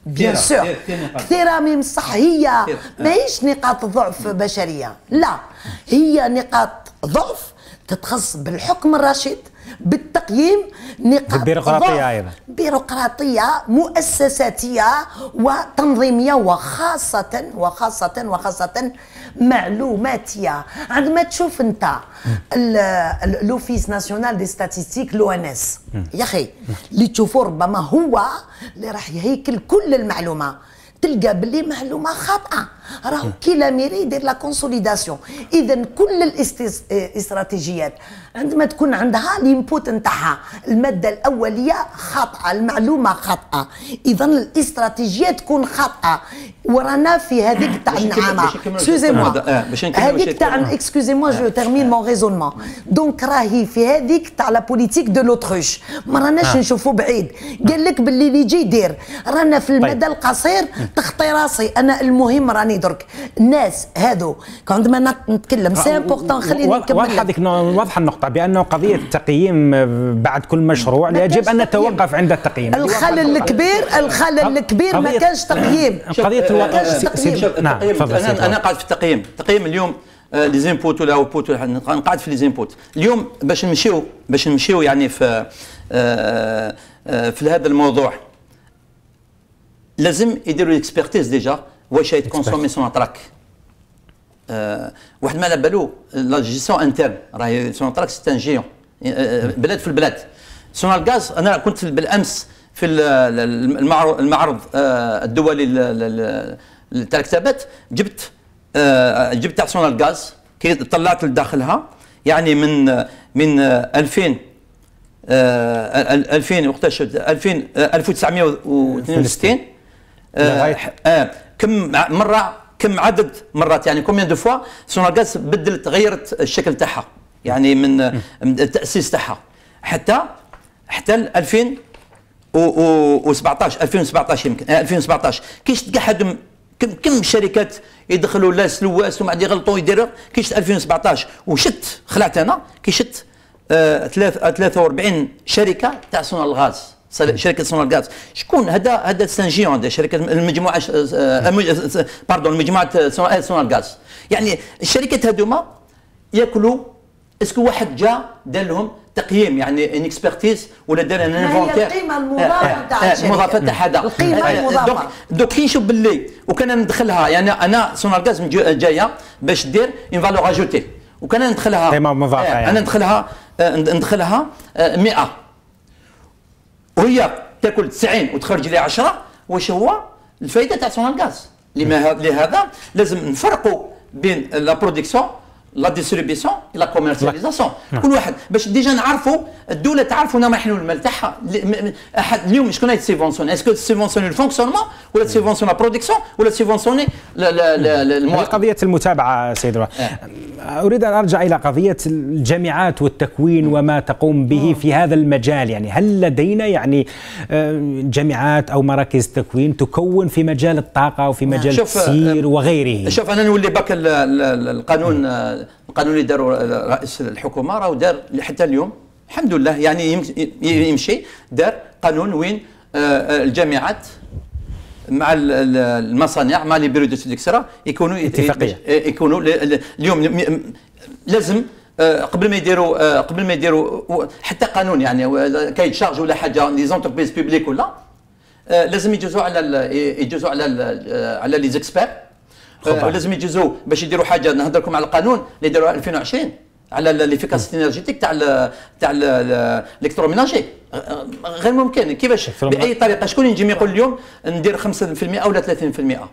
بيان سور كثيرة من صح، هي ماهيش نقاط ضعف بشرية، لا هي نقاط ضعف تتخص بالحكم الرشيد، بالتقييم، نقاط البيروقراطية أيضا، بيروقراطية مؤسساتية وتنظيمية، وخاصة وخاصة وخاصة معلوماتية. عندما تشوف أنت لوفيس ناسيونال دي ستاتيستيك لو ان اس، يا أخي اللي تشوفوا ربما هو اللي راح يهيكل كل المعلومة، تلقى باللي معلومه خاطئه، راهو كي لاميري يدير لا كونسوليداسيون. اذا كل الاستراتيجيات عندما تكون عندها الانبوت نتاعها الماده الاوليه خاطئه، المعلومه خاطئه، اذا الاستراتيجيه تكون خاطئه. ورانا في هذيك تاع النعامه، اكسكوزي موا هذيك تاع اكسكوزي موا جو تيرمين مون ريزونمون، دونك راهي في هذيك تاع لا بوليتيك دو لوتروش، ما راناش نشوفوا بعيد. قال لك باللي اللي يجي يدير، رانا في المدى القصير تخطي راسي انا. المهم راني درك الناس هادو عندما نتكلم سي امبورطون، خليني نكمل. واضحه هذيك واضحه النقطه بانه قضيه التقييم بعد كل مشروع يجب ان نتوقف عند التقييم. الخلل الكبير الخلل الكبير ما كانش تقييم. قضيه نعم انا انا قاعد في التقييم. التقييم اليوم لي زينبوت ولا اوتبوت، نقعد في لي زينبوت اليوم باش نمشيو باش نمشيو يعني في في هذا الموضوع. لازم يديروا الاكسبرتيز ديجا واش يتكونسومي سون اتراك. أه واحد ما على بالو لا جيستيون انترن، راهي سون اتراك سي ان جيون بلاد في البلاد. سون الغاز انا كنت بالامس في المعرض المعرض الدولي تاع الكتابات، جبت أه جبت تاع سون الغاز كي طلعت لداخلها يعني من من ألفين أه ألفين وقتاش ألفين ألف وتسعمائة واثنين وستين آه آه كم مره كم عدد مرات يعني كوميان دو فوا سونارغاز بدلت غيرت الشكل تاعها يعني من التاسيس تاعها حتى حتى ألفين وسبعطاش ألفين وسبعطاش يمكن آه ألفين وسبعطاش كيش تقعد كم كم شركات يدخلوا لاس لواس وما عاد يغلطوا يديروا كيش ألفين وسبعطاش وشت خلعت انا كي شت آه ثلاثة وأربعين شركه تاع سونار الغاز، شركه سونار غاز. شكون هذا؟ هذا سانجيون، هذا شركه المجموعه باردون مجموعه سونار غاز. يعني الشركات هذوما ياكلوا. اسكو واحد جا دار لهم تقييم يعني ان اكسبرتيز ولا دار ان انفونتير؟ القيمه المضافه تاع الشركه، المضافه تاع هذا القيمه المضافه. دوك كي نشوف باللي وكان ندخلها يعني انا سونار غاز جايه باش دير اون فالور اجوتي، وكان ندخلها قيمه مضافه يعني. انا ندخلها ندخلها مئة وهي تاكل تسعين وتخرج لي عشرة. واش هو الفائده تاع سونار غاز؟ لهذا لازم نفرقوا بين لا برودكسيون لا ديستريبيسيون لا كوميرسياليزاسيون. كل واحد باش ديجا نعرفوا الدوله تعرفوا وين رايحين المال تاعها. اليوم شكون يتسيفونسيون؟ اسكو تسيفونسيوني الفونكسيونمون ولا تسيفونسيون لا برودكسيون ولا تسيفونسيوني المواطن؟ قضيه المتابعه سيد روح. اريد ان ارجع الى قضيه الجامعات والتكوين وما تقوم به في هذا المجال. يعني هل لدينا يعني جامعات او مراكز تكوين تكون في مجال الطاقه وفي مجال التسيير وغيره؟ شوف انا نولي بك القانون القانون اللي داروا رئيس الحكومه راهو دار حتى اليوم الحمد لله يعني يمشي. دار قانون وين الجامعات مع المصانع مع لي بيرو دو سيدكسرا يكونوا اتفاقيه يكونوا اليوم لازم قبل ما يديروا قبل ما يديروا حتى قانون يعني كاي شارج ولا حاجه لي زونتربريز بوبليك ولا لازم يجوزوا على يجوزوا على على لي زيكسبير. لازم يجوزوا باش يديروا حاجه. نهضر لكم على القانون اللي داروه ألفين وعشرين على ليفيكاسيتي انرجيتيك تاع تاع الالكتروميناجي. غير ممكن كيفاش باي طريقه. شكون يجي يقول اليوم ندير خمسة بالمئة او ثلاثين بالمئة؟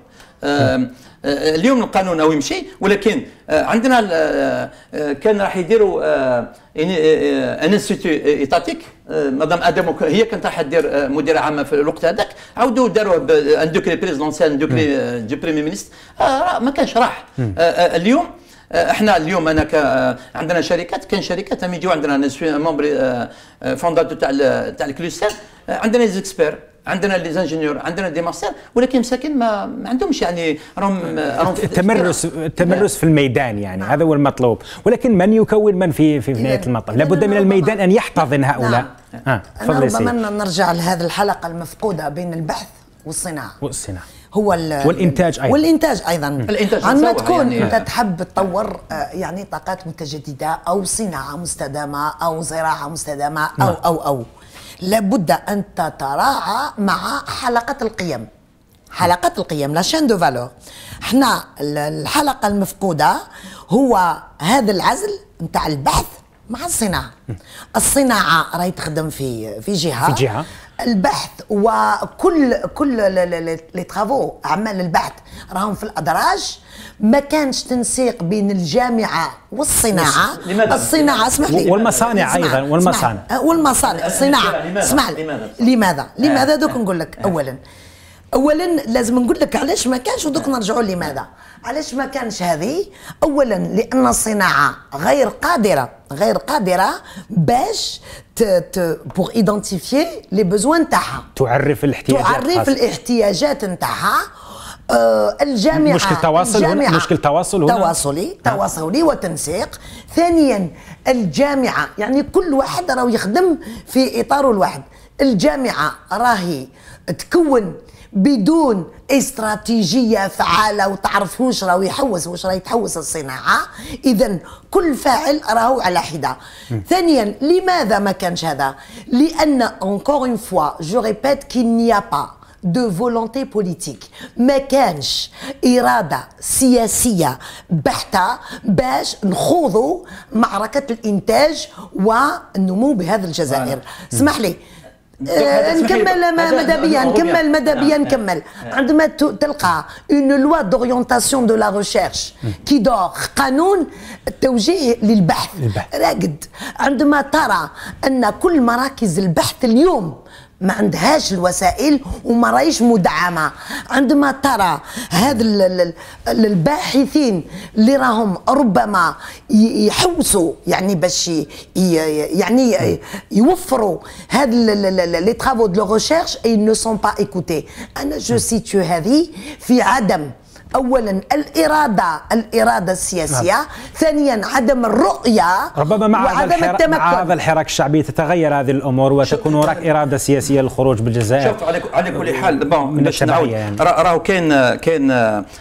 اليوم القانون او يمشي، ولكن عندنا كان راح يديروا ان انستيتو ايتاتيك. مدام ادم هي كانت راح دير مديره عامه في الوقت هذاك، عاودوا داروه ان دوكري بريزيدونسيال دوكري دو بريمي مينيستر. ما كانش راح. اليوم احنا اليوم انا ك عندنا شركات، كان شركات هم يجوا عندنا ناس ممبر فونداتور تاع تاع الكلوستر، عندنا لي زيكسبير، عندنا لي زانجينيور، عندنا دي ماستر، ولكن مساكن ما, ما عندهمش يعني راهم راهم التمرس التمرس في الميدان يعني. هذا هو المطلوب. ولكن من يكون من في في نهايه المطاف؟ لابد من الميدان ان يحتضن هؤلاء. اه أنا ربما نرجع لهذه الحلقه المفقوده بين البحث والصناعه والصناعه هو والانتاج ايضا والانتاج ايضا الانتاج عندما تكون يعني انت تحب تطور يعني طاقات متجدده او صناعه مستدامه او زراعه مستدامه او نعم. او او لابد ان تتراعى مع حلقه القيم. حلقه القيم لا شين دو فالور. احنا الحلقه المفقوده هو هذا العزل نتاع البحث مع الصناعه. الصناعه راهي تخدم في في جهه في جهه البحث وكل كل لي ترافو اعمال البحث راهم في الادراج. ما كانش تنسيق بين الجامعه والصناعه. لماذا؟ الصناعه اسمح لي والمصانع ايضا والمصانع والمصانع الصناعه اسمح لي لماذا لماذا لماذا دوك نقول لك اولا اولا لازم نقول لك علاش ما كانش ودوك نرجعوا لماذا علاش ما كانش هذه. اولا لان الصناعه غير قادره غير قادره باش بور ايدونتيفيي لي بوزوان تاعها تعرف الاحتياجات تعرف الاحتياجات نتاعها. آه الجامعه مشكل تواصل هنا مشكل تواصل هنا تواصلي تواصلي وتنسيق. ثانيا الجامعه يعني كل واحد راه يخدم في اطاره الواحد. الجامعه راهي تكون بدون استراتيجيه فعاله وتعرف واش راهو يحوس واش راهي تحوس الصناعه. اذا كل فاعل راهو على حده. ثانيا لماذا ما كانش هذا؟ لان encore une fois je répète qu'il n'y a pas de volonté politique. ما كانش إرادة سياسية بحتة باش نخوضوا معركة الإنتاج والنمو بهذه الجزائر. اسمح لي آه نكمل مدبيا نكمل مدبيا نكمل. عندما تلقى une loi d'orientation de la recherche كي دور قانون التوجيه للبحث راقد. عندما ترى أن كل مراكز البحث اليوم ما عندهاش الوسائل وما راهيش مدعمه. عندما ترى هذا الباحثين اللي راهم ربما يحوسوا يعني باش يعني يوفروا هذا لي ترافو دو ريشيرش اي نو سون با ايكوتي. انا جو سيتيو هذه في عدم اولا الاراده الاراده السياسيه. نعم. ثانيا عدم الرؤيه ربما مع هذا الحراك مع هذا الحراك الشعبي تتغير هذه الامور وتكون هناك اراده سياسيه للخروج بالجزائر. شوف على على كل حال بون باش نعاود يعني. راهو كاين كاين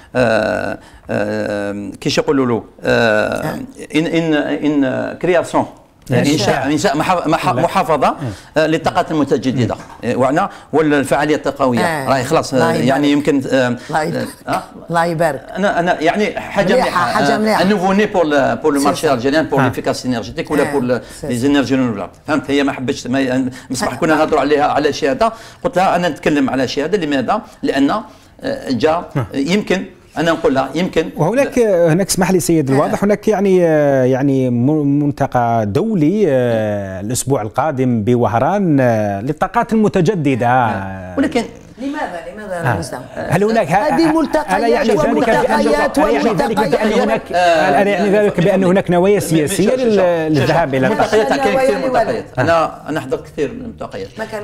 كيش يقولوا له ان ان ان كرياسيون انشاء انشاء محافظه للطاقات المتجدده وعنا والفعاليه التقويه راهي خلاص يعني يمكن الله يبارك. انا انا يعني حاجه مليحه حاجه مليحه نوفو ني بور بور لو مارشي الجيريان بور ليفيكاسيتي انرجيتيك ولا بور لي زينيرجي رينوفلابل. فهمت هي ما حبتش بصح كنا نهضروا عليها على شهاده. قلت لها انا نتكلم على شهاده. لماذا؟ لان جاء يمكن انا نقول لها يمكن وهناك هناك اسمح لي سيد الواضح هناك يعني يعني ملتقى دولي الاسبوع القادم بوهران للطاقات المتجدده. ولكن لماذا لماذا المستوى؟ هل هناك هذه ملتقيات وملتقيات وملتقيات هناك ألا يعني ذلك بأن هناك نوايا سياسية للذهاب إلى الملتقيات؟ كاين كثير ملتقيات. أنا أنا حضرت كثير من الملتقيات.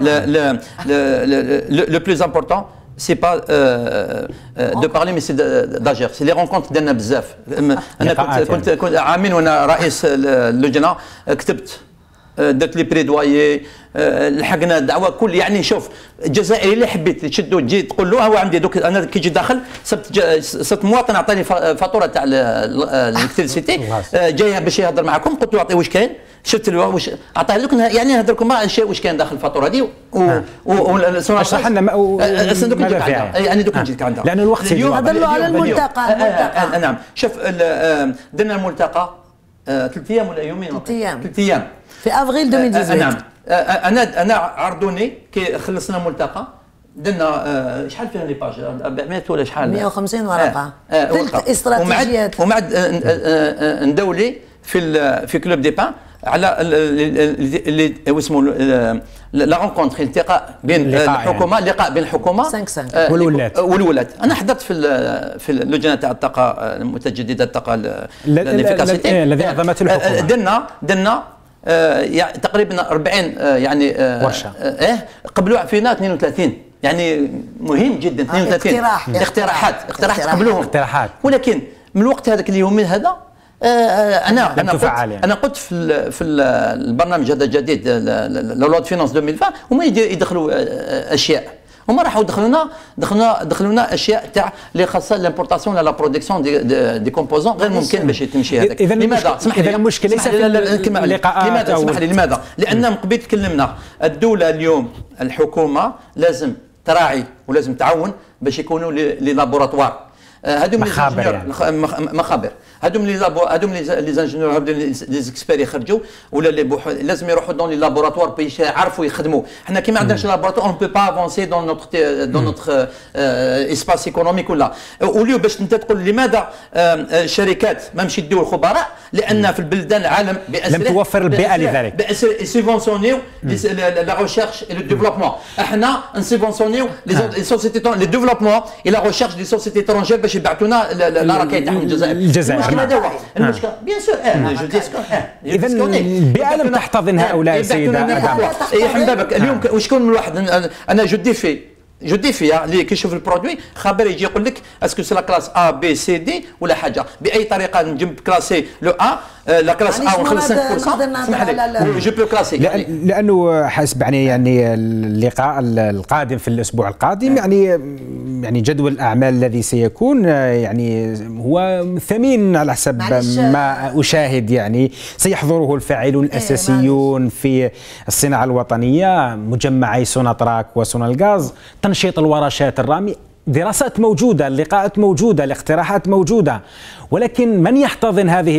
لو بلوز امبورتون c'est pas euh, euh, de parler mais c'est d'agir. c'est les rencontres ديالنا بزاف. انا كنت كنت كنت عامين وانا رئيس اللجنه كتبت درت لي بريدوايي لحقنا الدعوه كل يعني. شوف الجزائري اللي حبيت تشدو تجي تقول له هو عندي دوك انا كي جيت داخل صرت صرت مواطن عطاني فاتوره تاع الالكتريسيتي جاي باش يهضر معكم. قلت له اعطي واش كاين شفت واش عطاه لكم يعني نهضر لكم مع الشيء واش كاين داخل الفاتوره دي اشرح لنا دوك نجيك عندها يعني دوك نجيك عندها لان الوقت هضروا على الملتقى. نعم شوف درنا الملتقى ثلاث ايام ولا يومين ثلاث ايام ثلاث ايام في افريل ألفين وثمانية عشر. نعم انا انا عرضوني كي خلصنا الملتقى درنا شحال فيها لي باج أربعمائة ولا شحال مئة وخمسين ورقه ثلاث استراتيجيات. ومن بعد ندولي في في كلوب دي بان على اللي اسمه لا رونكونتر التقاء بين الحكومه لقاء بين الحكومه والولات والولات. انا حضرت في في اللجنه تاع الطاقه المتجدده الطاقه الافيكاسيتي الذي نظمته الحكومه. درنا درنا يعني تقريبا أربعين يعني ورشه ايه قبلوا فينا اثنين وثلاثين يعني مهم جدا. اثنين وثلاثين اقتراح اقتراحات اقتراحات قبلوهم اقتراحات. ولكن من الوقت هذاك اليومين هذا انا انا قلت يعني. انا قلت في في البرنامج هذا الجديد لو لو فينانس ألفين وعشرين هما يدخلوا اشياء هما راحوا دخلونا دخلونا دخلونا اشياء تاع اللي خاصه لامبورتاسيون لا برودكسيون دي, دي, دي كومبوزون غير ممكن باش تمشي هذاك. لماذا؟ اسمح لي، المشكل ليس في اللقاءات. لماذا؟ اسمح لي، لماذا؟ لان من قبل تكلمنا الدوله اليوم الحكومه لازم تراعي ولازم تعاون باش يكونوا لي لابوراتوار. هذوم مخابر يعني. مخابر هذوم لي هذوم لي زانجينيور هذوم لي زيكسبير يخرجوا ولا لي لازم يروحوا دون لي لابوراتوار باش يعرفوا يخدموا. حنا كي ما عندناش لابوراتوار اون بو با افونسي دون نوتر دون نوتر اسباس ايكونوميك ولا وليو باش انت تقول لماذا الشركات ما مشي يديو الخبراء، لان في البلدان العالم لم توفر البيئه لذلك. سيفونسيونيو لا ريشيرش اي لو ديفلوبمون. احنا نسيفونسيونيو لي سوسيتي لي ديفلوبمون اي لا ريشيرش دي سوسيتي ترونجير باش يبعثونا لا راكاي تاعهم الجزائر. الجزائر هذا هو المشكل بيان سور. جو ديسكو اذا البيئه لم تحتضن هؤلاء السيده ادم. اي حمدابك اليوم وشكون من واحد انا جو ديفي جو ديفي اللي كيشوف البرودوي خبر يجي يقول لك اسكو سي لا كلاس ا بي سي دي ولا حاجه باي طريقه نجيب كلاسي لو ا لا كلاس ا ونخلص خمسة بالمئة. اسمح لي جو بو كلاسي لانه حسب يعني يعني اللقاء القادم في الاسبوع القادم يعني يعني جدول الاعمال الذي سيكون يعني هو ثمين على حسب ما اشاهد. يعني سيحضره الفاعلون الاساسيون في الصناعه الوطنيه، مجمعي سوناتراك وسونالغاز، تنشيط الورشات الرامية. دراسات موجودة، اللقاءات موجودة، الاقتراحات موجودة، ولكن من يحتضن هذه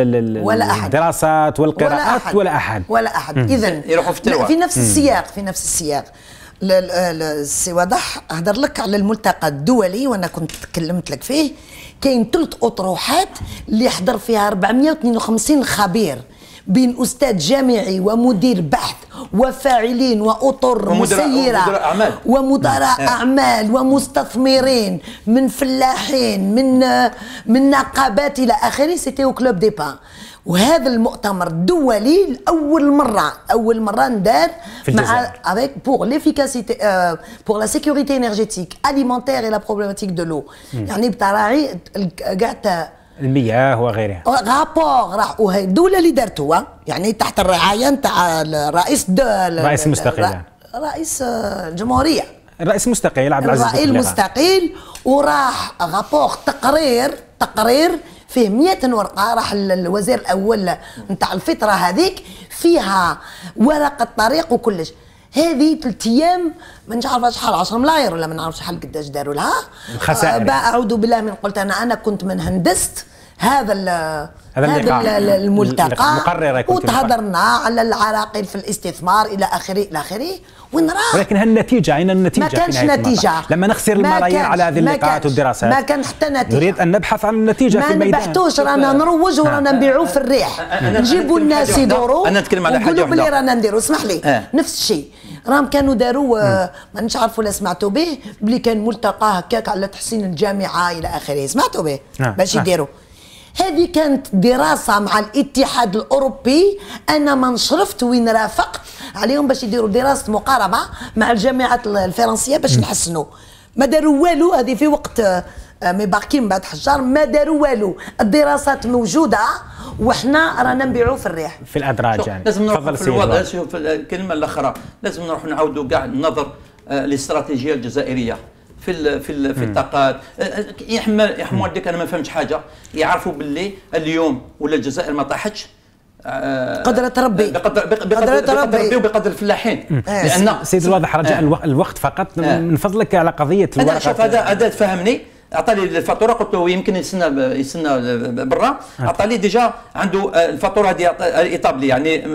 الدراسات والقراءات؟ ولا أحد ولا أحد. إذن يروحوا في في نفس السياق في نفس السياق السي وضح هدر لك على الملتقى الدولي وانا كنت تكلمت لك فيه. كاين ثلاث اطروحات اللي حضر فيها أربعمئة واثنين وخمسين خبير بين أستاذ جامعي ومدير بحث وفاعلين وأطر مسيرة ومدراء أعمال ومستثمرين من فلاحين من من نقابات إلى آخره. سيتي او كلوب دي بان. وهذا المؤتمر الدولي لأول مرة أول مرة ندار مع avec pour l'efficacité euh, pour la sécurité énergétique alimentaire et la problématique de l'eau. يعني بتراعي قاعدة المياه وغيرها. رابور راح وهي الدولة اللي دارتوها يعني تحت الرعاية نتاع الرئيس الرئيس المستقيل رئيس الجمهورية الرئيس المستقيل عبد العزيز الرئيس المستقيل. وراح رابور تقرير تقرير فيه مئة ورقة. راح الوزير الأول نتاع الفترة هذيك فيها ورقة طريق وكلش. هذه ثلاث ايام ما نعرف شحال عشرة ملاير ولا ما نعرف شحال قداش داروا لها الخسائر. آه اعوذ بالله من قلت انا انا كنت من هندست هذا هذا هذا الملتقى وتهضرنا على العراقيل في الاستثمار الى اخره الى اخره. وين راح؟ ولكن هالنتيجه اين النتيجه؟ ما كانش نتيجه. لما نخسر الملايين على هذه اللقاءات والدراسات ما كان حتى نتيجه. نريد ان نبحث عن النتيجه في الميدان. ما نبحثوش رانا نروج ورانا نبيعوا في الريح. نجيبوا الناس يدوروا انا نتكلم على حاجه واحده بلي رانا نديروا. اسمح لي آه. نفس الشيء راهم كانوا داروا آه ما نش عارف ولا سمعتوا به بلي كان ملتقى هكاك على تحسين الجامعه الى اخره. سمعتوا به آه. باش يديروا آه. هذه كانت دراسه مع الاتحاد الاوروبي. انا من شرفت وين رافقت عليهم باش يديروا دراسه مقاربه مع الجامعات الفرنسيه باش نحسنوا. ما داروا والو. هذه في وقت مي باقيين بعد حجار ما داروا والو. الدراسات موجوده وحنا رانا نبيعوا في الريح في الادراج. يعني لازم نروح في الوضع. شوف الكلمه الاخرى لازم نروح نعاودوا كاع النظر الاستراتيجيه الجزائريه في ال في ال في الطاقات. يحمل يحمل ديك انا ما فهمتش حاجه. يعرفوا باللي اليوم ولا الجزائر ما طاحتش قدرة ربي بقدر بقدر ربي وبقدر الفلاحين. لان سيد الواضح رجاء آه. الوقت فقط آه. من فضلك على قضيه الورقه. شوف هذا هذا تفهمني. اعطاني الفاتوره قلت له يمكن يستنى يستنى برا. اعطاني ديجا عنده الفاتوره هذه ايطابلي يعني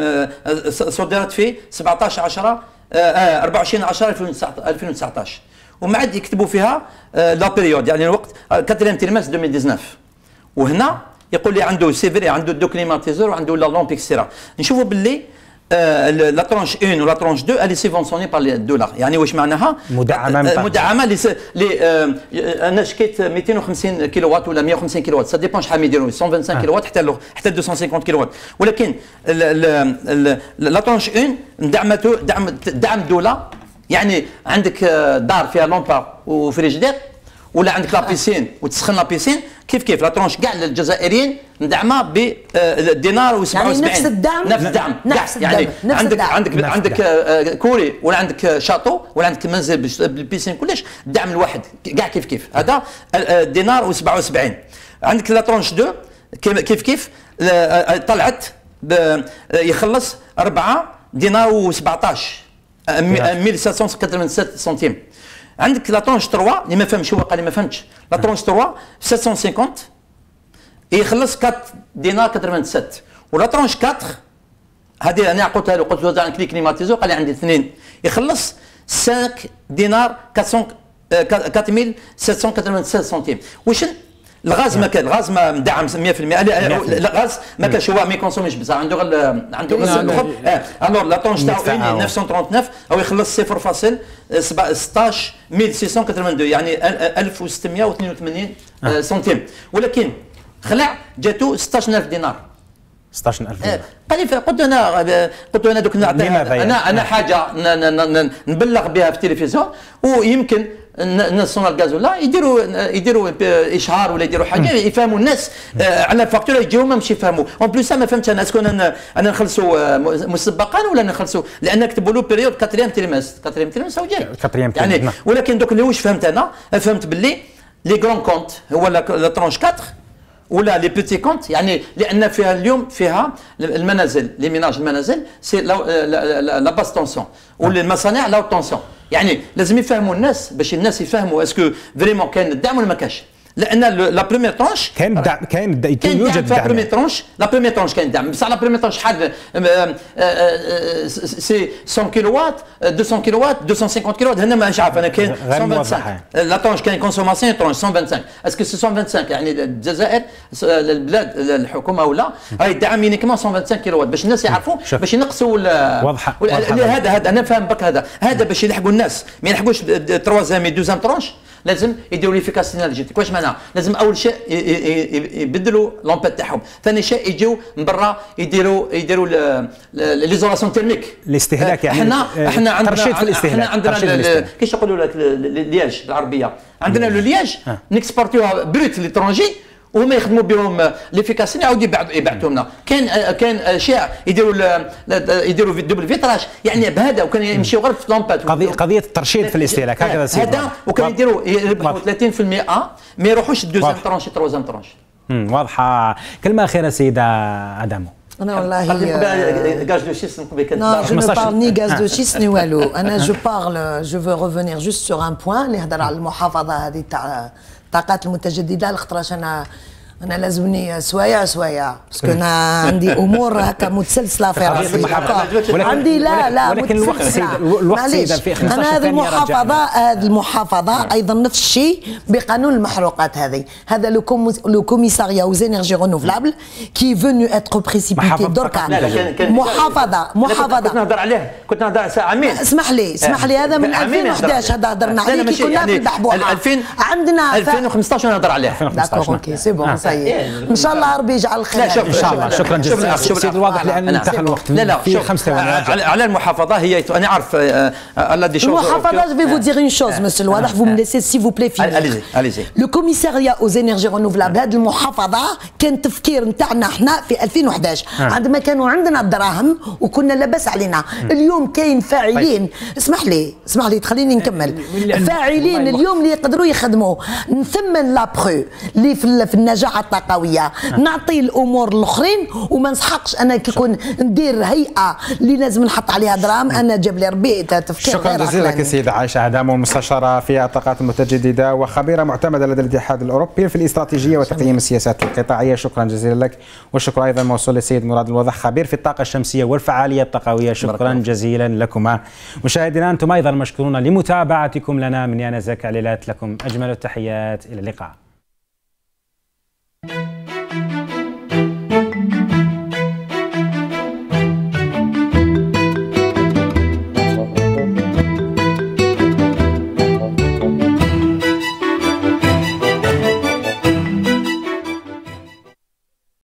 صدرت في سبعطاش عشرة أربعة وعشرين عشرة ألفين وتسعطاش وما عاد يكتبوا فيها لا بيريود يعني الوقت كاتريام تيرماس ألفين وتسعطاش. وهنا يقول لي عنده سيفري عنده دوكليماتيزور وعنده لا لامب اكسترا. نشوفوا باللي لا ترونش واحد ولا ترونش اثنين اللي سيفونسيوني بار الدولار. يعني واش معناها؟ مدعمه مدعمه اللي انا شكيت مئتين وخمسين كيلو وات ولا مئة وخمسين كيلو وات سا ديبون شحال يديروا مئتين وخمسين كيلو وات حتى حتى مئتين وخمسين كيلو وات. ولكن لا ترونش واحد دعمته دعم دعم الدوله. يعني عندك دار فيها لومبا وفريجيدير ولا عندك لا بيسين وتسخن لا بيسين كيف كيف لا ترونش كاع الجزائريين مدعمه بالدينار و77 يعني نفس الدعم نفس الدعم نفس الدعم يعني نفس عندك الدعم. عندك نفس عندك آه كوري ولا عندك شاطو ولا عندك منزل بالبيسين كلش الدعم الواحد كاع كيف كيف هذا الدينار و77 عندك لا ترونش دو كيف كيف طلعت يخلص أربعة دينار و17 ألف وسبعمائة وسبعة وثمانين سنتيم. عندك لا ترونش ثلاثة اللي ما فهمش هو قال لي ما فهمتش لا ترونش ثلاثة سبعمائة وخمسين يخلص أربعة دينار سبعة وثمانين ولا ترونش أربعة هذه انا قلتها له قلت له كلي كليماتيزو قال لي عندي اثنين يخلص خمسة دينار أربعة آلاف وسبعمائة وثمانية وتسعين سنتيم. واش الغاز ما كان الغاز ما مدعم مئة بالمئة الغاز ما كانش هو ما يكونسوميش بصح عنده غير عنده غير الخبز الوغ لا طونج تاعو تسعمائة وثمانية وثلاثين او يخلص صفر فاصل ستاش ألف وستمائة وثمانية وثمانين يعني ألف وستمائة واثنين وثمانين سنتيم. ولكن خلع جاتو ستاش ألف دينار ستاش ألف دينار. قال لي قلت انا قلت له انا دوك انا انا حاجه نبلغ بها في التلفزيون ويمكن ناسيونال غاز ولا يديروا يديروا اشهار ولا يديروا حاجه يفهموا الناس على الفاكتوره يجيو ما مش يفهموا. اون بليس ما فهمتش انا اسكو انا انا نخلصوا مسبقا ولا نخلصوا لان كتبوا له بيريود كاتريام تريمس كاتريام تريمس هو جاي يعني. ولكن دوك اللي واش فهمت انا فهمت باللي لي غران كونت هو لا ترونش أربعة ولا لي بيتي كونت يعني لان فيها اليوم فيها المنازل لي ميناج المنازل سي لا باس تونسيون والمصانع لا تونسيون يعني لازم يفهموا الناس باش الناس يفهموا اسكو فريمون كاين الدعم ولا ما كاش. لان لا بريمير ترونش كاين الدعم كاين كاين يوجد دعم. لا بريمير ترونش لا بريمير ترونش كاين دعم بصح لا بريمير ترونش شحال سي مئة كيلووات مئتين كيلووات مئتين وخمسين كيلووات هنا مانيش عارف انا كاين مئة وخمسين لا ترونش كاين كونسوماسيون ترونش مئة وخمسين اسكو سي مئة وخمسين يعني الجزائر البلاد الحكومه ولا راهي دعم يونيكمون مئة وخمسين كيلووات باش الناس يعرفوا باش ينقصوا واضحه هذا هذا انا فاهم بك هذا هذا باش يلحقوا الناس ما يلحقوش تروازيام دوزيام ترونش لازم يديروا ليفيكاسيتي انرجيتيك. واش معناها؟ لازم اول شيء يبدلوا لامبات تاعهم، ثاني شيء يجيو من برا يديروا يديروا ليزولاسيون تيرميك الاستهلاك يعني احنا احنا عندنا ترشيد في الاستهلاك احنا عندنا كيفاش يقولوا لك لياج بالعربيه عندنا لو لياج نكسبورتيوها بروت ليترونجي وهما يخدموا بهم ليفيكاسيون يعاودوا يبعثوا لنا. كان كان اشياء يديروا يديروا في دوبل فيتراج يعني بهذا وكان يمشيوا غير في لامبات قضيه قضيه الترشيد في الاستهلاك هكذا سيدي هذا وكان يديروا يربحوا ثلاثين بالمئة ما يروحوش الدوزيام ترونش التروازيام ترونش. واضحه. كلمه اخيره سيده ادامو. انا والله غاز دو شيست non je ne parle ni gaz de schiste ni والو. انا جو بارل جو فو revenir juste sur un point اللي هضر على المحافظه هذه تاع الطاقات المتجدده لخاطرش انا انا لازمني سوايع سوايع باسكو انا عندي امور هكا متسلسله في راسي عندي لا لا ولكن الوقت سيد الوقت سيد في خمسطاش انا هذه المحافظه هذه المحافظه ايضا نفس الشيء بقانون المحروقات هذه هذا لو كوميساريا aux énergies renouvelables qui est venu être précipité دركا محافظه محافظه كنت نهضر عليه كنت نهضر ساعه عامين اسمح لي اسمح لي هذا من ألفين وإحداش هذا هضرنا عليه كي كنا في البحبوحه عندنا ألفين وخمسطاش نهضر عليه داكور اوكي سي بون ان شاء الله ربي يجعل الخير. ان شاء الله. شكرا جزيلا سيد الواضح لان انتهى الوقت. لا لا في خمس ثواني على المحافظه هي انا عارف الله دي شوز المحافظه je vais vous dire une chose monsieur الواضح vous me laissez s'il vous plaît finir. allez-y allez-y. le commissariat aux énergies renouvelables هذه المحافظه كان تفكير نتاعنا احنا في ألفين وإحداش عندما كانوا عندنا الدراهم وكنا لاباس علينا. اليوم كاين فاعلين اسمح لي اسمح لي تخليني نكمل فاعلين اليوم اللي يقدروا يخدموا نثمن لابخو اللي في النجاعه الطاقويه نعطي الامور الاخرين وما نسحقش انا كي نكون ندير هيئه اللي لازم نحط عليها دراهم انا جاب لي ربي تفكير. شكرا جزيلا لك سيده عائشه ادامو مستشاره في الطاقات المتجدده وخبيره معتمده لدى الاتحاد الاوروبي في الاستراتيجيه وتقييم السياسات القطاعيه. شكرا جزيلا لك والشكر ايضا موصول للسيد مراد الوضح خبير في الطاقه الشمسيه والفعاليه الطاقويه. شكرا جزيلا لكما. مشاهدينا انتم ايضا مشكورون لمتابعتكم لنا. من يانا زكي عليلات لكم اجمل التحيات الى اللقاء.